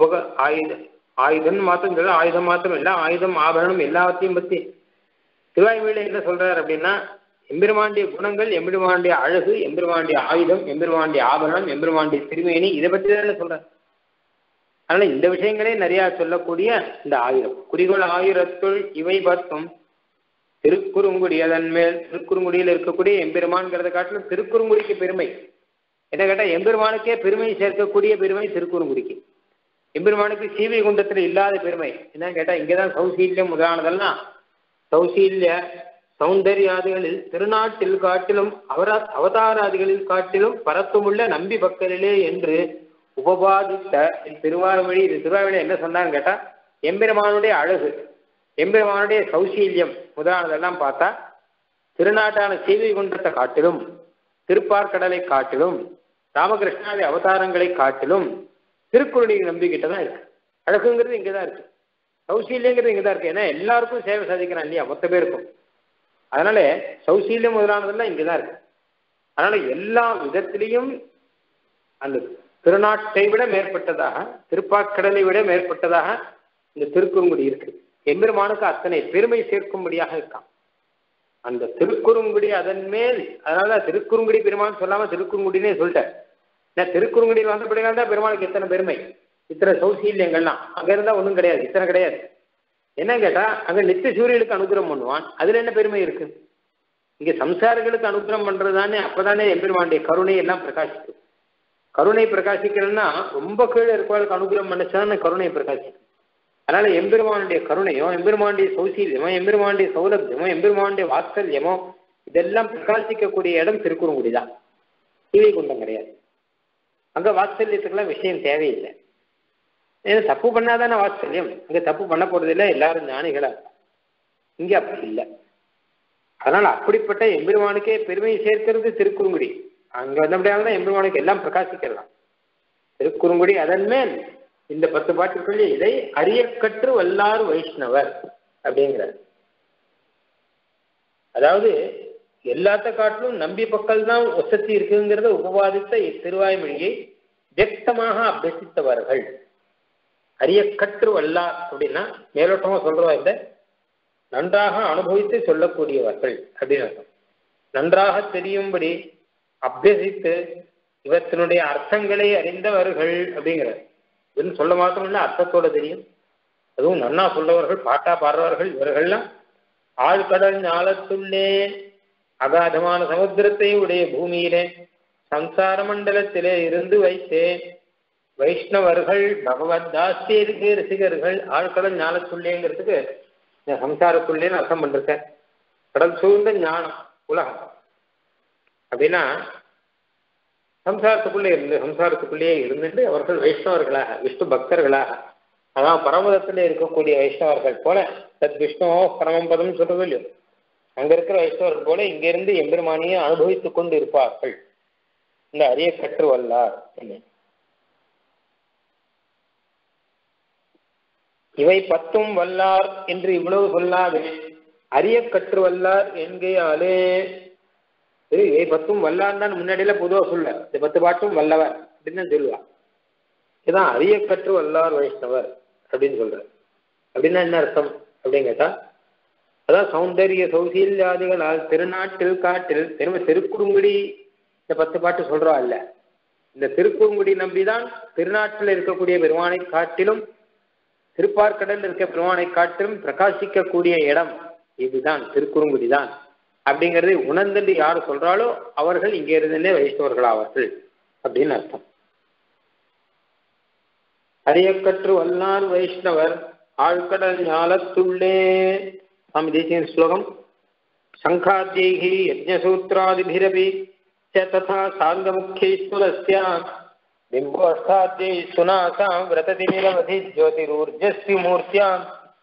A: ஆயுதம் மாத்திரம் இல்லை, ஆயுதம் மாத்திரம் இல்லை, ஆயுதம் ஆபரணம் எல்லாத்தையும் பத்தி திருவாய்மொழியில என்ன சொல்றாரு அப்படின்னா, எம்பெருமாண்டிய குணங்கள், எம்பெருமாண்டிய அழகு, எம்பெருமாண்டிய ஆயுதம், எம்பெருமாண்டிய ஆபரணம், எம்பெருமாண்டிய திருமேனி, இதை பற்றி தான் சொல்றாரு. அதனால இந்த விஷயங்களே நிறைய சொல்லக்கூடிய இந்த 1000 குறிகோள் ஆயிரத்துள் இவை பத்தும். திருக்குறுங்குடி அதன் மேல், திருக்குறுங்குடியில் இருக்கக்கூடிய எம்பெருமான்கிறத காட்டிலும் திருக்குறுங்குடிக்கு பெருமை என்ன கேட்டால், எம்பெருமானுக்கே பெருமை சேர்க்கக்கூடிய பெருமை திருக்குறுங்குடிக்கு. எம்பெருமானுக்கு சீவை குண்டத்தில் இல்லாத பெருமை என்னன்னு கேட்டால், இங்கேதான் சௌசீல்யம் முதலானதெல்லாம் சௌசீல்ய சௌந்தர்யாதிகளில் திருநாட்டில் காட்டிலும் அவதாராதிகளில் காட்டிலும் பரத்துமுள்ள நம்பி பக்கரிலே என்று உபபாதித்த திருவாய்மொழி. இது திருவாய்மொழி என்ன சொன்னான்னு கேட்டால், எம்பெருமானுடைய அழகு, எம்பெருமானுடைய சௌசீல்யம் முதலானதெல்லாம் பார்த்தா திருநாட்டான சீவை குண்டத்தை காட்டிலும், திருப்பார்கடலை காட்டிலும், ராமகிருஷ்ணாதி அவதாரங்களை காட்டிலும் திருக்குறளை நம்பிக்கிட்ட தான் இருக்கு. அழகுங்கிறது இங்கே தான் இருக்கு, சௌசீல்யங்கிறது இங்கே தான் இருக்கு. ஏன்னா எல்லாருக்கும் சேவை சாதிக்கிறான் இல்லையா, மொத்த பேருக்கும். அதனால சௌசீல்யம் முதலானதெல்லாம் இங்கே தான் இருக்கு. அதனால எல்லா விதத்திலையும் அந்த திருநாட்டை விட மேற்பட்டதாக, திருப்பார்கடலை விட மேற்பட்டதாக இந்த திருக்குறுங்குடி இருக்கு. எம்பெருமானுக்கு அத்தனை பெருமை சேர்க்கும்படியாக இருக்கான் அந்த திருக்குறுங்குடி அதன் மேல். அதனால திருக்குறுங்குடி பெருமான் சொல்லாம திருக்குறுங்குடினே சொல்லிட்டேன். நான் திருக்குறுங்குடியில் வந்தபடினால தான் பெருமானுக்கு இத்தனை பெருமை, இத்தனை சௌசீல்யங்கள்லாம். அங்க இருந்தா ஒன்றும் கிடையாது, இத்தனை கிடையாது. என்ன கேட்டா, அங்க நித்திய சூரியனுக்கு அனுகிரகம் பண்ணுவான், அதுல என்ன பெருமை இருக்கு? இங்க சம்சாரிகளுக்கு அனுகிரகம் பண்றதுதானே, அப்பதானே எம்பெருமானுடைய கருணை எல்லாம் பிரகாசிக்கும். கருணை பிரகாசிக்கலன்னா ரொம்ப கீழே இருக்கவளுக்கு அனுகிரகம் பண்ணிச்சான்னு கருணை பிரகாசிக்கும். அதனால எம்பெருமானுடைய கருணையோ, எம்பெருமானுடைய சௌசீல்யமோ, எம்பெருமானுடைய சௌலபியமோ, எம்பெருமானுடைய வாத்சல்யமோ இதெல்லாம் பிரகாசிக்கக்கூடிய இடம் திருக்குறுங்குடி தான், சீவை குண்டம் கிடையாது. அங்க வாத்சல்யத்துக்கெல்லாம் விஷயம் தேவையில்லை. ஏன்னா தப்பு பண்ணாதானே வாத்சல்யம், அங்க தப்பு பண்ண போறதில்லை, எல்லாரும் ஞானிகளா. இங்க அப்படி இல்லை. அதனால அப்படிப்பட்ட எம்பெருமானுக்கே பெருமையை சேர்க்கிறது திருக்குறுங்குடி. அங்க வந்தபடியால்தான் எம்பெருமானுக்கு எல்லாம் பிரகாசிக்கலாம். திருக்குறுங்குடி அதன் மேல் இந்த 10 பாட்டுக்குள்ளே இதை அறியக்கற்று வல்லாறு வைஷ்ணவர் அப்படிங்கிறார். அதாவது எல்லாத்த காட்டிலும் நம்பி பக்கல் தான் வசதி இருக்குங்கிறத உபவாதித்த இத்திருவாய்மொழியை வியக்தமாக அபியசித்தவர்கள். அரிய கற்று வல்லார் அப்படின்னா மேலோட்டமா சொல்றவா இல்லை, நன்றாக அனுபவித்து சொல்லக்கூடியவர்கள் அப்படின்னு அர்த்தம். நன்றாக தெரியும்படி அபியசித்து இவற்றினுடைய அர்த்தங்களை அறிந்தவர்கள் அப்படிங்கிறார். இதுன்னு சொல்ல மாத்திரம் இல்லை, அர்த்தத்தோட தெரியும். அதுவும் நன்னா சொல்லவர்கள், பாட்டா பாடுறவர்கள். இவர்கள்லாம் ஆழ்கடல் ஞாலத்துள்ளே அகாதமான சமுத்திரத்தை உடைய பூமியிலே சம்சார மண்டலத்திலே இருந்து வைத்தே வைஷ்ணவர்கள் பகவத் தாஸ்தியருக்கு ரசிகர்கள். ஆழ்கடல் ஞானத்துள்ளேங்கிறதுக்கு இந்த சம்சாரத்துள்ளேன்னு அர்த்தம் பண்ணிருக்க. கடல் சூழ்ந்த ஞானம் உலகம் அப்படின்னா சம்சாரத்துக்குள்ளேயே இருந்துட்டு அவர்கள் வைஷ்ணவர்களாக விஷ்ணு பக்தர்களாக, அதான் பரமதத்திலே இருக்கக்கூடிய வைஷ்ணவர்கள் போல தத் விஷ்ணுவோ பரமம் பதம் சொல்றது இல்லையோ, அங்க இருக்கிற வைஷ்ணவர்கள் போல இங்கிருந்து எம்பெருமானியை அனுபவித்துக் கொண்டு இருப்பார்கள். இந்த அரிய கற்று வல்லார் இவை 10 வல்லார் என்று இவ்வளவு சொல்லாது அரிய கற்று வல்லார் என்கையாலே. இவை 10 வல்லார் தான் முன்னாடியில பொதுவாக சொல்ல, இந்த 10 பாட்டும் வல்லவர் அப்படின்னு தான் சொல்லுவா. இதுதான் அரிய கற்று வல்லார் வைஷ்ணவர் அப்படின்னு சொல்ற. அப்படின்னா என்ன அர்த்தம் அப்படின்னு கேட்டா, அதான் சௌந்தரிய சௌசீல்யாதிகளால் திருநாட்டில் காட்டில் திருக்குறுங்குடி இந்த 10 பாட்டு சொல்றா இல்ல, இந்த திருக்குறுங்குடி நம்பிதான் திருநாட்டில் இருக்கக்கூடிய பெருமானை காட்டிலும் திருப்பார்கடல் இருக்க பெருமானை காட்டிலும் பிரகாசிக்கக்கூடிய இடம் இதுதான், திருக்குறுங்குடி தான் அப்படிங்கிறதை உணர்ந்து யாரு சொல்றாலோ அவர்கள் இங்க இருந்தே வைஷ்ணவர்கள் ஆவார்கள் அப்படின்னு அர்த்தம். அரியக்கற்று வல்லார் வைஷ்ணவர் ஆழ்கடல் ஞாலத்துள்ளே. சுவாமி தேசிகன் ஸ்லோகம். சங்காத்யைஹி யஜ்ஞசூத்ராதிபிரபி ததா சாங்கமுக்யைஸ்வரஸ்ய பிம்போஷ்டாத்யை சுனாசாம் விரததி நிரவதி ஜோதிரூர்ஜஸ்வி மூர்த்தியாம்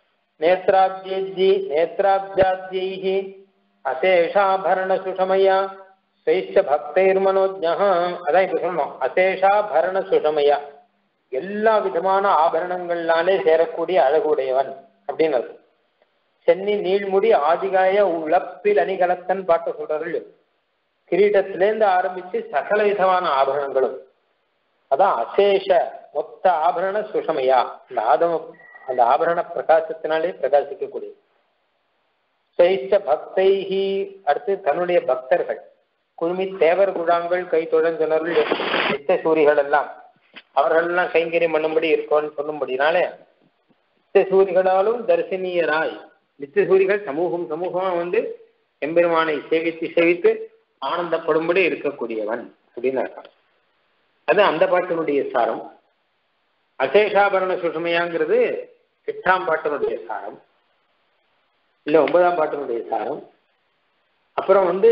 A: நேத்ராப்ஜாத்யைஹி அசேஷாபரண சுஷமயா ஸ்வைஷ்ட பக்தைர்மனோஜ்ஞஹ. அதான் இப்ப சொல்லணும், அசேஷாபரண சுஷமயா, எல்லா விதமான ஆபரணங்களாலே சேரக்கூடிய அழகுடையவன் அப்படின்னு அர்த்தம். சென்னி நீள்முடி ஆதிகாய உழப்பில் அணிகலத்தன் பாட்ட சொல்றாரு. கிரீடத்திலேருந்து ஆரம்பிச்சு சகல விதமான ஆபரணங்களும், அதான் அசேஷ மொத்த ஆபரண சுஷமையா, அந்த ஆபரண பிரகாசத்தினாலே பிரகாசிக்கக்கூடிய. ஸ்வைஷ்ட பக்தைஹி, அடுத்து தன்னுடைய பக்தர்கள், குழுமி தேவர் குழாங்கள் கை தொழன் சொன்னவர்கள் நித்திய சூரிகள் எல்லாம், அவர்கள் எல்லாம் கைங்கரியம் பண்ணும்படி இருக்கோன்னு சொல்லும்படினாலே நித்திய சூரிகளாலும் தரிசனீயராய், நித்திய சூரிகள் சமூகமா வந்து எம்பெருமானை சேவித்து ஆனந்தப்படும்படி இருக்கக்கூடியவன் அப்படின்னு அர்த்தம். அது அந்த பாட்டினுடைய சாரம். அசேஷாபரண சுஷமையாங்கிறது 8ஆம் பாட்டினுடைய சாரம், இல்ல 9ஆம் பாட்டினுடைய சாரம். அப்புறம் வந்து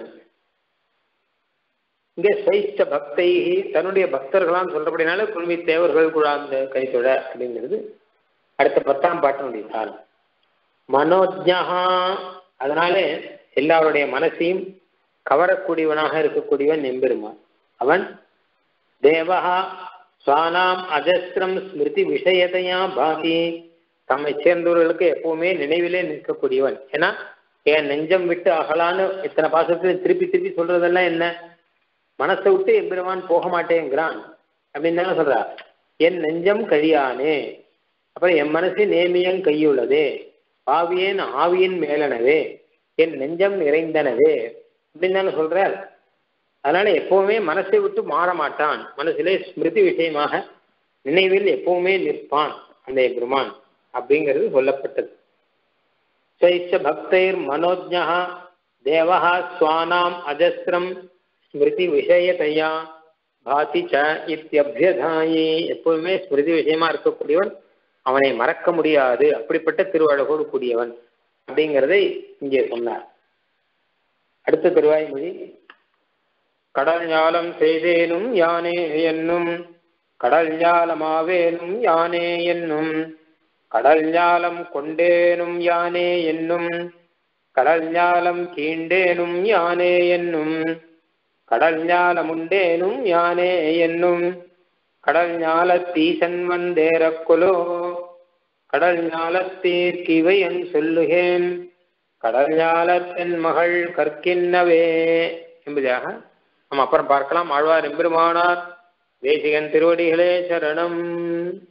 A: இங்கே ஸ்வைஷ்ட பக்தைஹி, தன்னுடைய பக்தர்களான்னு சொல்றபடினால குழுமி தேவர்கள் குழாந்த கைத்தொட அப்படிங்கிறது அடுத்த 10ஆம் பாட்டினுடைய சாரம். மனோஜ்ஞஹா, அதனால எல்லாருடைய மனசையும் கவரக்கூடியவனாக இருக்கக்கூடியவன் எம்பெருமான். அவன் தேவஹா ஸ்வானாம் அஜஸ்திரம் ஸ்மிருதி விஷயத்தையா பாதி, தம்மை சேர்ந்தவர்களுக்கு எப்பவுமே நினைவிலே நிற்கக்கூடியவன். ஏன்னா என் நெஞ்சம் விட்டு அகலான்னு இத்தனை பாசத்துல திருப்பி சொல்றதெல்லாம் என்ன, மனசை விட்டு எம்பெருமான் போக மாட்டேங்கிறான் அப்படின்னு தானே சொல்றா. என் நெஞ்சம் கழியானே, அப்புறம் என் மனசு நேமியங் கையுள்ளதே, ஆவியேன் ஆவியின் மேலனவே, என் நெஞ்சம் நிறைந்தனவே அப்படின்னு தானே சொல்றார். அதனால எப்பவுமே மனசை விட்டு மாற மாட்டான், மனசிலே ஸ்மிருதி விஷயமாக நினைவில் எப்பவுமே நிற்பான் அந்த பெருமான் அப்படிங்கிறது சொல்லப்பட்டது. ஸ்வைஷ்ட பக்தைர் மனோஜ்ஞா தேவஹா ஸ்வானாம் அஜஸ்திரம் ஸ்மிருதி விஷயத்தையா பாதி ச இத்யப்யதாயி, எப்பவுமே ஸ்மிருதி விஷயமா இருக்கக்கூடியவன், அவனை மறக்க முடியாது, அப்படிப்பட்ட திருவழகோடு கூடியவன் அப்படிங்கிறதை இங்கே சொன்னார். அடுத்த திருவாய்மொழி. கடல் ஞாலம் செய்தேனும் யானே என்னும், கடல் ஞாலமாவேனும் யானே என்னும், கடல் ஞாலம் கொண்டேனும் யானே என்னும், கடல் ஞாலம் கீண்டேனும் யானே என்னும், கடல் ஞாலமுண்டேனும் யானே என்னும், கடல் ஞாலத்தீசன் வந்தேரக்குலோ, கடல் ஞாலத்தீர்க்கிவையன் சொல்லுகேன், கடல் ஞாலத்தின் மகள் கற்கின்னவே என்பதாக நம்ம அப்புறம் பார்க்கலாம். ஆழ்வார் எம்பெருமானார் தேசிகன் திருவடிகளே சரணம்.